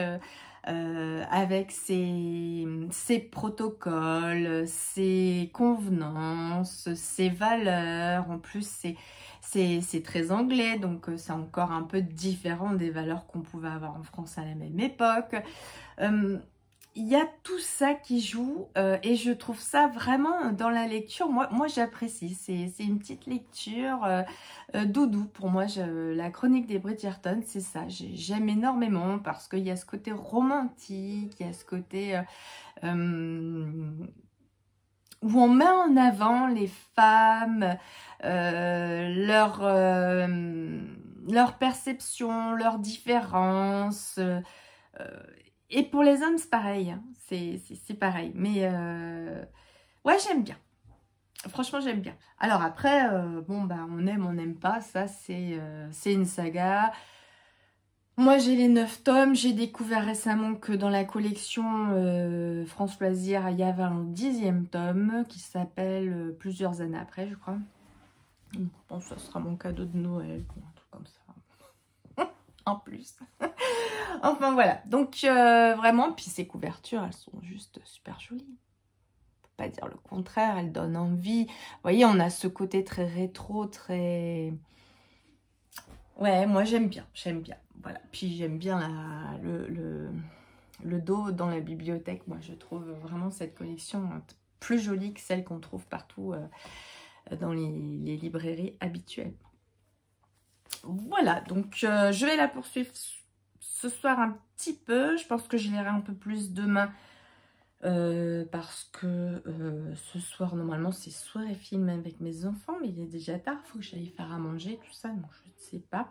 ses protocoles, ses convenances, ses valeurs. En plus, c'est très anglais, donc c'est encore un peu différent des valeurs qu'on pouvait avoir en France à la même époque. Il y a tout ça qui joue et je trouve ça vraiment dans la lecture, moi j'apprécie, c'est une petite lecture doudou pour moi. La chronique des Bridgerton, c'est ça, j'aime énormément parce qu'il y a ce côté romantique, il y a ce côté où on met en avant les femmes, leur perception, leurs différences. Et pour les hommes, c'est pareil, hein. C'est pareil. Mais ouais, j'aime bien. Franchement, j'aime bien. Alors après, on aime, on n'aime pas. Ça, c'est une saga. Moi, j'ai les 9 tomes. J'ai découvert récemment que dans la collection France Loisirs, il y avait un 10e tome qui s'appelle Plusieurs années après, je crois. Je pense que ça sera mon cadeau de Noël, un truc comme ça. En plus. Enfin voilà, donc vraiment, puis ces couvertures, elles sont juste super jolies. On peut pas dire le contraire, elles donnent envie. Vous voyez, on a ce côté très rétro, très... Ouais, moi j'aime bien, Voilà, puis j'aime bien le dos dans la bibliothèque. Moi je trouve vraiment cette collection plus jolie que celle qu'on trouve partout dans les librairies habituelles. Voilà, donc je vais la poursuivre ce soir un petit peu. Je pense que je lirai un peu plus demain parce que ce soir, normalement, c'est soirée film avec mes enfants, mais il est déjà tard, il faut que j'aille faire à manger, tout ça, donc je ne sais pas.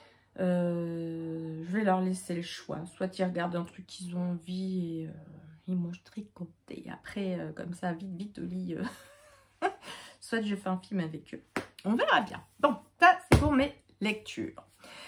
Je vais leur laisser le choix. Soit ils regardent un truc qu'ils ont envie et moi je tricote. Et après, comme ça, vite, vite au lit. Soit je fais un film avec eux. On verra bien. Bon, ça c'est pour mes lectures.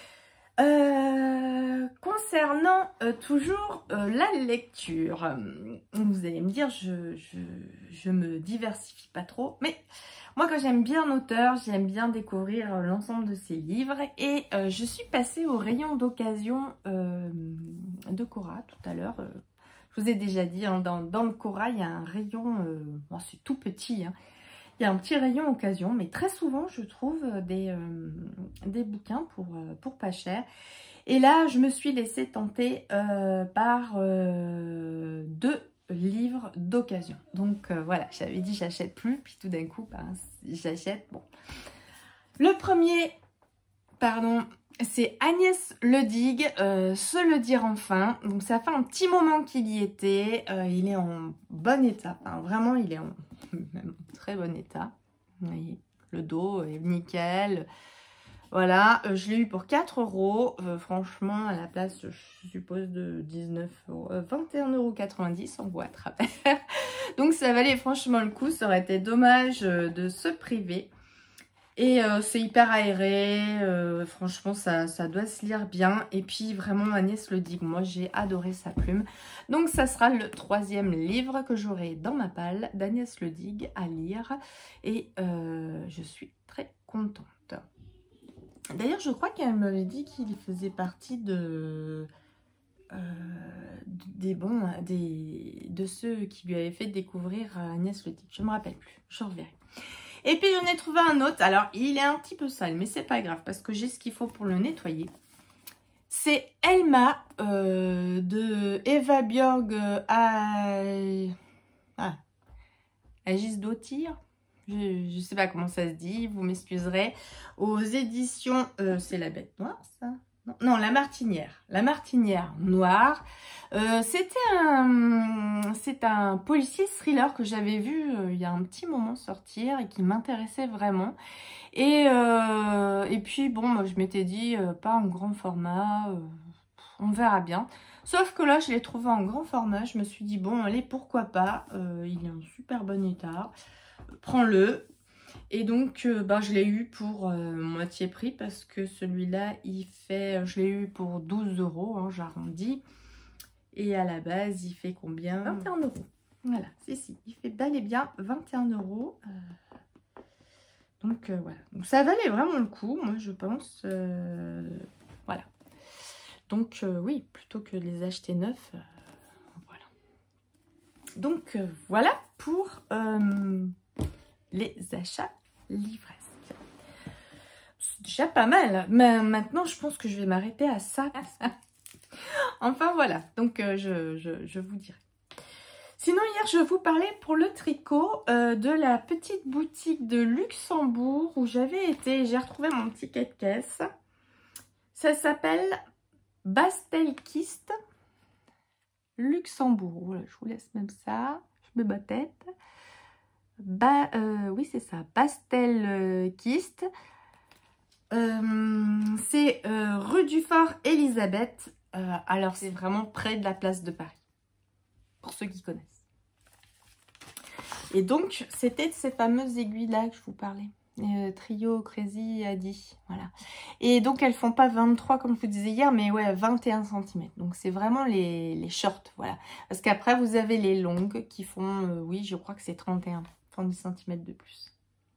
Concernant toujours la lecture, vous allez me dire, je me diversifie pas trop, mais moi quand j'aime bien un auteur, j'aime bien découvrir l'ensemble de ses livres et je suis passée au rayon d'occasion de Cora tout à l'heure. Je vous ai déjà dit, hein, dans le Cora, il y a un rayon, bon, c'est tout petit, hein. Il y a un petit rayon occasion, mais très souvent, je trouve des bouquins pour pas cher. Et là, je me suis laissée tenter par 2 livres d'occasion. Donc, voilà, j'avais dit j'achète plus, puis tout d'un coup, ben, j'achète. Bon. Le premier, pardon, c'est Agnès Ledig, Se le dire enfin. Donc, ça fait un petit moment qu'il y était. Il est en bon état. Enfin, vraiment, il est en très bon état. Vous voyez, le dos est nickel. Voilà, je l'ai eu pour 4 €. Franchement, à la place, je suppose, de 19 €, 21,90 €, on voit à travers. Donc, ça valait franchement le coup. Ça aurait été dommage de se priver. Et c'est hyper aéré. Franchement, ça doit se lire bien. Et puis, vraiment, Agnès Ledig, moi, j'ai adoré sa plume. Donc, ça sera le 3e livre que j'aurai dans ma palle d'Agnès Ledig à lire. Et je suis très contente. D'ailleurs, je crois qu'elle m'avait dit qu'il faisait partie de ceux qui lui avaient fait découvrir Agnès Ledig. Je ne me rappelle plus, je reverrai. Et puis, j'en ai trouvé un autre. Alors, il est un petit peu sale, mais c'est pas grave parce que j'ai ce qu'il faut pour le nettoyer. C'est Elma de Eva Björg Agisdottir. Je sais pas comment ça se dit, vous m'excuserez. Aux éditions, c'est La Bête Noire, ça? Non, La Martinière. La Martinière Noire. C'est un policier thriller que j'avais vu il y a un petit moment sortir et qui m'intéressait vraiment. Et puis, bon, moi, je m'étais dit, pas en grand format, on verra bien. Sauf que là, je l'ai trouvé en grand format. Je me suis dit, bon, allez, pourquoi pas. Il est en super bon état. Prends-le. Et donc, je l'ai eu pour moitié prix parce que celui-là, je l'ai eu pour 12 €, hein, j'arrondis. Et à la base, il fait combien? 21 €. Voilà, si, il fait bel et bien 21 €. Donc, voilà. Donc, ça valait vraiment le coup, moi, je pense. Voilà. Donc, oui, plutôt que de les acheter neufs, voilà. Donc, voilà pour les achats livresques. C'est déjà pas mal, mais maintenant je pense que je vais m'arrêter à ça. Enfin voilà, donc je vous dirai. Sinon hier je vous parlais pour le tricot de la petite boutique de Luxembourg où j'avais été. J'ai retrouvé mon ticket de caisse. Ça s'appelle Bastelkiste Luxembourg. Voilà, je vous laisse même ça. Je mets ma tête. Oui, c'est ça, Bastelkiste. C'est rue du Fort Elisabeth. Alors, c'est vraiment près de la place de Paris, pour ceux qui connaissent. Et donc, c'était de ces fameuses aiguilles-là que je vous parlais. Trio, Crazy, Adi, voilà. Et donc, elles font pas 23 comme je vous disais hier, mais ouais, 21 cm. Donc, c'est vraiment les shorts, voilà. Parce qu'après, vous avez les longues qui font, oui, je crois que c'est 31 cm de plus.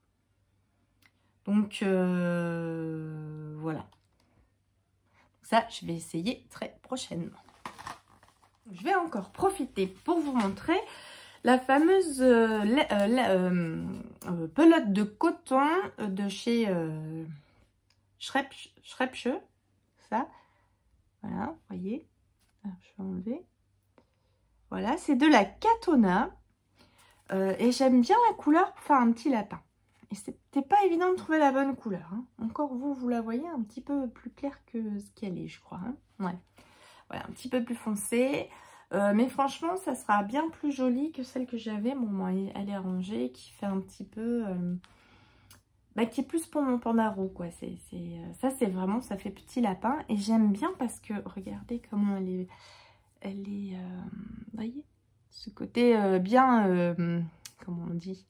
Donc, voilà. Ça, je vais essayer très prochainement. Je vais encore profiter pour vous montrer la fameuse pelote de coton de chez Schreppche. Ça, voilà, vous voyez. Alors, je vais enlever. Voilà, c'est de la Katona. Et j'aime bien la couleur pour faire un petit lapin. Et c'était pas évident de trouver la bonne couleur. Hein. Encore vous la voyez un petit peu plus claire que ce qu'elle est, je crois. Hein. Ouais. Voilà, un petit peu plus foncé. Mais franchement, ça sera bien plus joli que celle que j'avais. Bon, moi, elle est rangée, qui fait un petit peu... qui est plus pour mon pandarou, quoi. Ça, c'est vraiment... Ça fait petit lapin. Et j'aime bien parce que, regardez comment elle est... vous voyez, ce côté bien... comment on dit,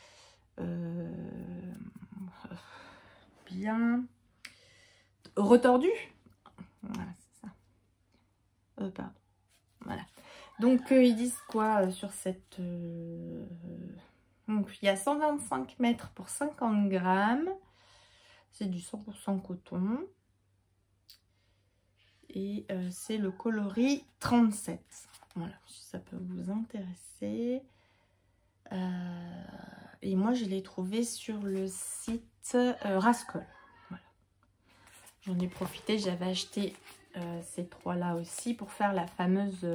bien retordu. Voilà, c'est ça. Pardon. Voilà. Donc, ils disent quoi sur cette... Donc, il y a 125 mètres pour 50 grammes. C'est du 100% coton. Et c'est le coloris 37. Voilà, si ça peut vous intéresser. Et moi, je l'ai trouvé sur le site Rascol. Voilà. J'en ai profité, j'avais acheté ces trois-là aussi pour faire la fameuse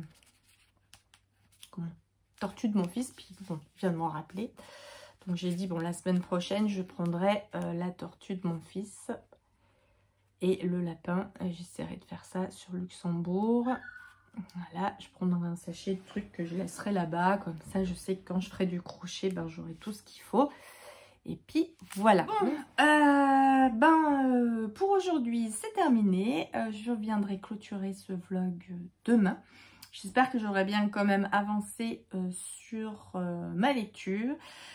tortue de mon fils. Puis bon, je viens de m'en rappeler. Donc j'ai dit, bon, la semaine prochaine, je prendrai la tortue de mon fils et le lapin. J'essaierai de faire ça sur Luxembourg. Voilà, je prendrai un sachet de trucs que je laisserai là-bas. Comme ça, je sais que quand je ferai du crochet, ben, j'aurai tout ce qu'il faut. Et puis, voilà. Bon, pour aujourd'hui, c'est terminé. Je viendrai clôturer ce vlog demain. J'espère que j'aurai bien quand même avancé sur ma lecture.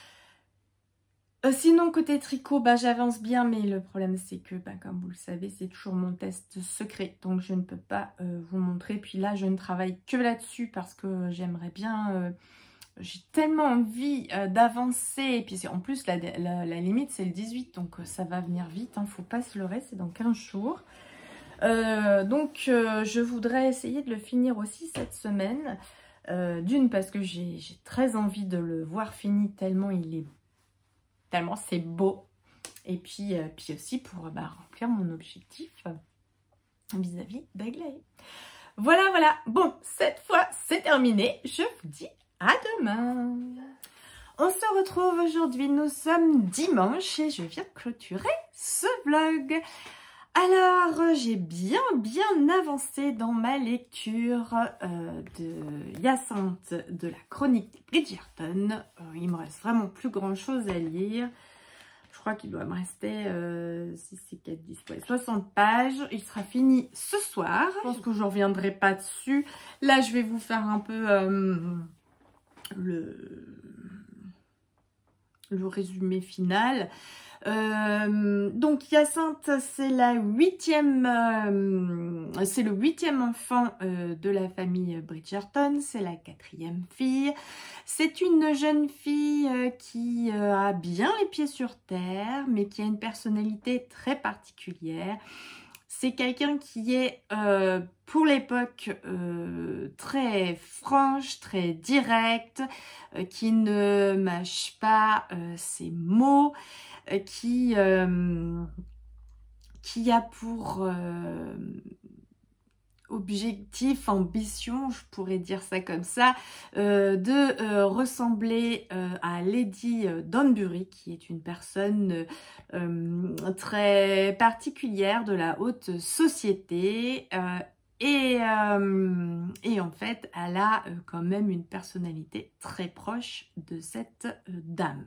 Sinon, côté tricot, bah, j'avance bien, mais le problème, c'est que, bah, comme vous le savez, c'est toujours mon test secret. Donc, je ne peux pas vous montrer. Puis là, je ne travaille que là-dessus parce que j'aimerais bien... j'ai tellement envie d'avancer. Et puis, en plus, la limite, c'est le 18. Donc, ça va venir vite. Hein, faut pas se leurrer, c'est dans 15 jours. Donc, je voudrais essayer de le finir aussi cette semaine. D'une, parce que j'ai très envie de le voir fini tellement il est... Tellement c'est beau. Et puis aussi pour remplir mon objectif vis-à-vis d'Aglaé. Voilà, voilà. Bon, cette fois, c'est terminé. Je vous dis à demain. On se retrouve aujourd'hui. Nous sommes dimanche et je viens de clôturer ce vlog. Alors, j'ai bien avancé dans ma lecture de Hyacinthe de la chronique des Bridgerton. Il me reste vraiment plus grand chose à lire. Je crois qu'il doit me rester 6, 6, 4, 10, 60 pages. Il sera fini ce soir. Je pense que je ne reviendrai pas dessus. Là, je vais vous faire un peu le résumé final. Donc Hyacinthe, c'est le 8e enfant de la famille Bridgerton, c'est la 4e fille. C'est une jeune fille qui a bien les pieds sur terre, mais qui a une personnalité très particulière. C'est quelqu'un qui est, pour l'époque, très franche, très directe, qui ne mâche pas ses mots, qui a pour objectif, ambition, je pourrais dire ça comme ça, de ressembler à Lady Danbury, qui est une personne très particulière de la haute société. Et en fait, elle a quand même une personnalité très proche de cette dame.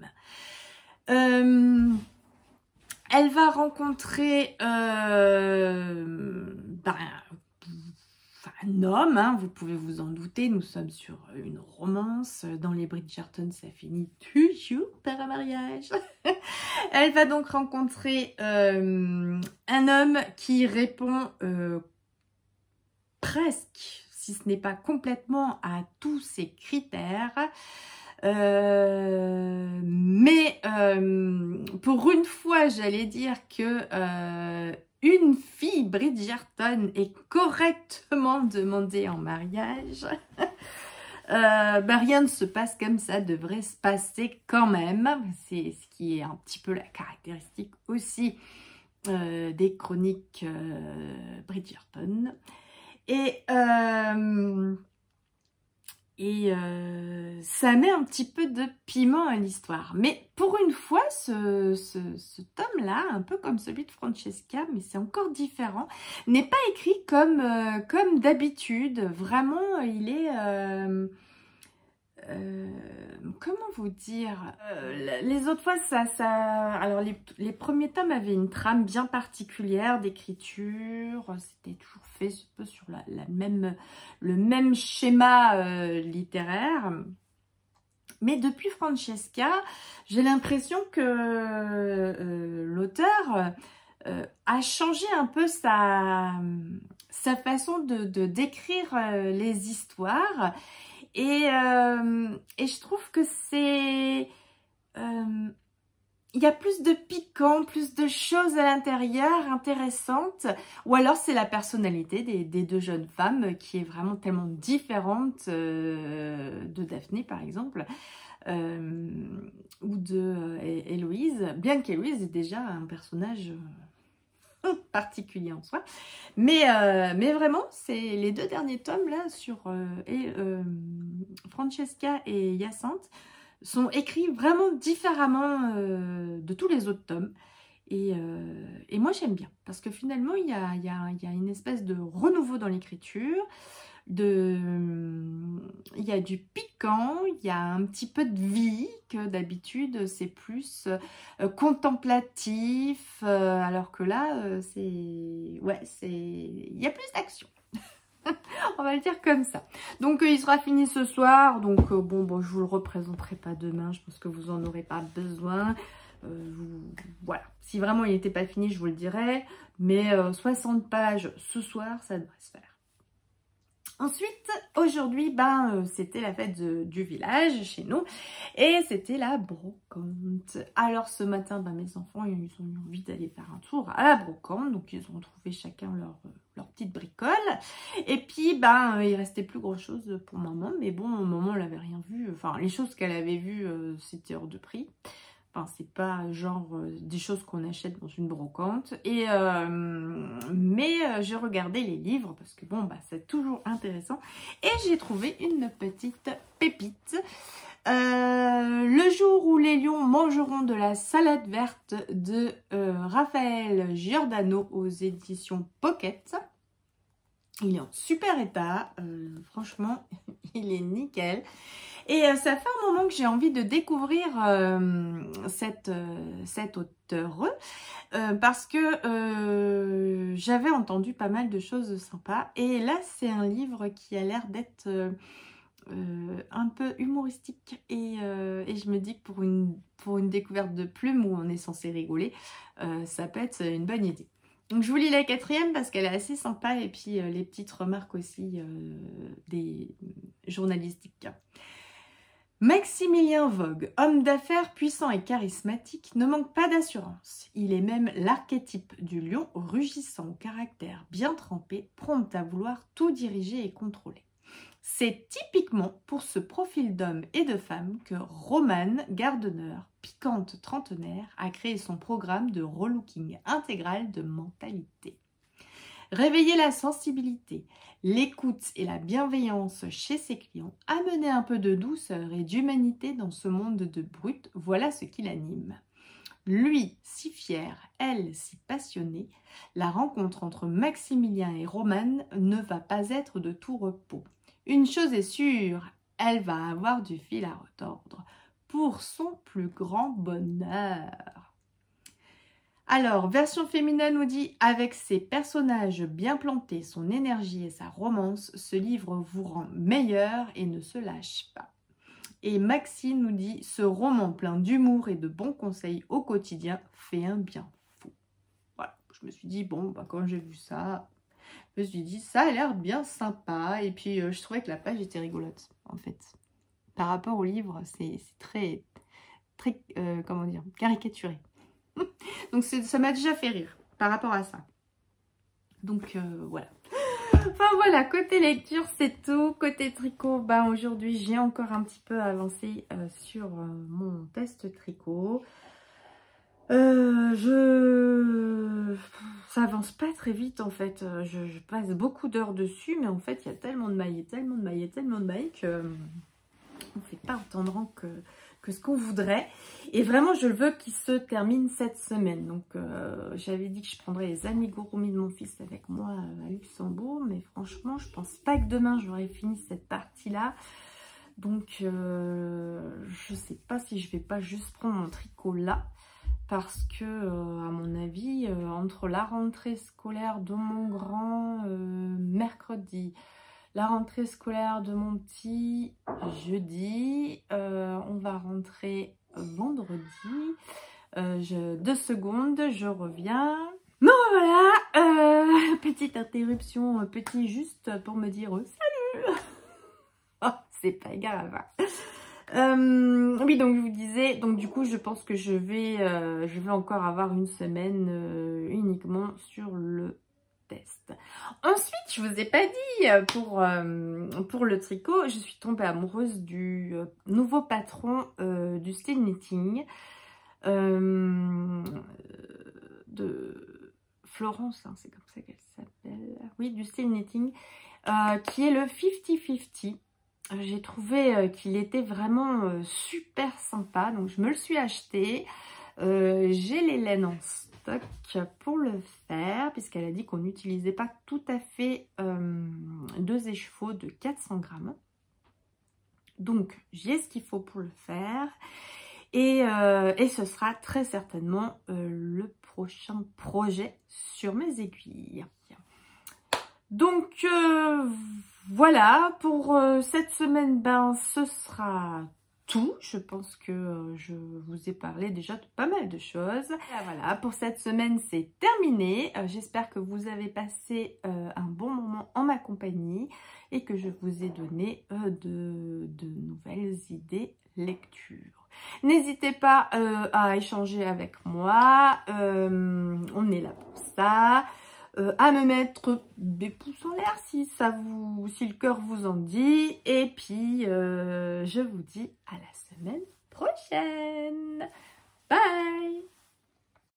Elle va rencontrer un homme, hein, vous pouvez vous en douter, nous sommes sur une romance. Dans les Bridgerton, ça finit toujours par un mariage. Elle va donc rencontrer un homme qui répond presque, si ce n'est pas complètement, à tous ses critères. Mais pour une fois, j'allais dire que une fille Bridgerton est correctement demandée en mariage. Rien ne se passe comme ça devrait se passer quand même. C'est ce qui est un petit peu la caractéristique aussi des chroniques Bridgerton. Et Et ça met un petit peu de piment à l'histoire. Mais pour une fois, ce tome-là, un peu comme celui de Francesca, mais c'est encore différent, n'est pas écrit comme d'habitude. Vraiment, il est... comment vous dire, les autres fois, alors les premiers tomes avaient une trame bien particulière d'écriture, c'était toujours fait un peu sur le même schéma littéraire. Mais depuis Francesca, j'ai l'impression que l'auteur a changé un peu sa façon de décrire les histoires. Et je trouve que c'est... il y a plus de piquant, plus de choses à l'intérieur intéressantes. Ou alors c'est la personnalité des deux jeunes femmes qui est vraiment tellement différente de Daphné par exemple. Ou de Héloïse. Bien qu'Héloïse est déjà un personnage... particulier en soi, mais vraiment c'est les deux derniers tomes là sur Francesca et Hyacinthe sont écrits vraiment différemment de tous les autres tomes et moi j'aime bien parce que finalement il y a une espèce de renouveau dans l'écriture, il y a du piquant, il y a un petit peu de vie que d'habitude c'est plus contemplatif, alors que là il y a plus d'action. On va le dire comme ça. Donc il sera fini ce soir, donc bon, je vous le représenterai pas demain, je pense que vous en aurez pas besoin. Voilà, si vraiment il n'était pas fini je vous le dirai, mais 60 pages ce soir ça devrait se faire. Ensuite, aujourd'hui, c'était la fête du village chez nous et c'était la brocante. Alors ce matin, mes enfants, ils ont eu envie d'aller faire un tour à la brocante, donc ils ont trouvé chacun leur petite bricole. Et puis, il restait plus grand chose pour maman, mais bon, maman, elle avait rien vu. Enfin, les choses qu'elle avait vues, c'était hors de prix. Enfin, c'est pas genre des choses qu'on achète dans une brocante. Et mais j'ai regardé les livres parce que bon, c'est toujours intéressant. Et j'ai trouvé une petite pépite. Le jour où les lions mangeront de la salade verte de Raphaël Giordano aux éditions Pocket. Il est en super état, franchement, il est nickel. Et ça fait un moment que j'ai envie de découvrir cet auteur parce que j'avais entendu pas mal de choses sympas. Et là, c'est un livre qui a l'air d'être un peu humoristique. Et je me dis que pour une découverte de plume où on est censé rigoler, ça peut être une bonne idée. Donc je vous lis la quatrième parce qu'elle est assez sympa et puis les petites remarques aussi des journalistiques. Maximilien Vogue, homme d'affaires puissant et charismatique, ne manque pas d'assurance. Il est même l'archétype du lion rugissant au caractère bien trempé, prompt à vouloir tout diriger et contrôler. C'est typiquement pour ce profil d'homme et de femme que Romane Gardeneur, piquante trentenaire, a créé son programme de relooking intégral de mentalité. Réveiller la sensibilité, l'écoute et la bienveillance chez ses clients, amener un peu de douceur et d'humanité dans ce monde de brutes, voilà ce qui l'anime. Lui, si fier, elle, si passionnée, la rencontre entre Maximilien et Romane ne va pas être de tout repos. Une chose est sûre, elle va avoir du fil à retordre pour son plus grand bonheur. Alors, version féminine nous dit « Avec ses personnages bien plantés, son énergie et sa romance, ce livre vous rend meilleur et ne se lâche pas. » Et Maxine nous dit « Ce roman plein d'humour et de bons conseils au quotidien fait un bien fou. » Voilà, je me suis dit, bon, quand j'ai vu ça, je me suis dit, ça a l'air bien sympa. Et puis, je trouvais que la page était rigolote, en fait. Par rapport au livre, c'est très, comment dire, caricaturé. Donc ça m'a déjà fait rire par rapport à ça. Donc voilà. Enfin voilà, côté lecture c'est tout. Côté tricot, aujourd'hui j'ai encore un petit peu avancé sur mon test tricot. Ça avance pas très vite en fait. Je passe beaucoup d'heures dessus, mais en fait il y a tellement de mailles, tellement de mailles, tellement de mailles que on ne fait pas autant de rangs que ce qu'on voudrait. Et vraiment je veux qu'il se termine cette semaine. Donc j'avais dit que je prendrais les amigurumi de mon fils avec moi à Luxembourg, mais franchement je pense pas que demain j'aurai fini cette partie là. Donc je sais pas si je vais pas juste prendre mon tricot là. Parce que, à mon avis, entre la rentrée scolaire de mon grand mercredi, la rentrée scolaire de mon petit jeudi, on va rentrer vendredi. 2 secondes, je reviens. Bon voilà, petite interruption, petit juste pour me dire salut. Oh, c'est pas grave. Oui, donc je vous disais, donc du coup je pense que je vais encore avoir une semaine uniquement sur le test. Ensuite, je vous ai pas dit pour le tricot, je suis tombée amoureuse du nouveau patron du style knitting de Florence, hein, c'est comme ça qu'elle s'appelle. Oui, du style knitting, qui est le 50-50. J'ai trouvé qu'il était vraiment super sympa, donc je me le suis acheté. J'ai les laines en stock pour le faire, puisqu'elle a dit qu'on n'utilisait pas tout à fait 2 écheveaux de 400 grammes. Donc j'ai ce qu'il faut pour le faire. Et ce sera très certainement le prochain projet sur mes aiguilles. Donc voilà, pour cette semaine, ben ce sera tout. Je pense que je vous ai parlé déjà de pas mal de choses. Et voilà, pour cette semaine, c'est terminé. J'espère que vous avez passé un bon moment en ma compagnie et que je vous ai donné de nouvelles idées lecture. N'hésitez pas à échanger avec moi. On est là pour ça. À me mettre des pouces en l'air si le cœur vous en dit. Et puis, je vous dis à la semaine prochaine. Bye!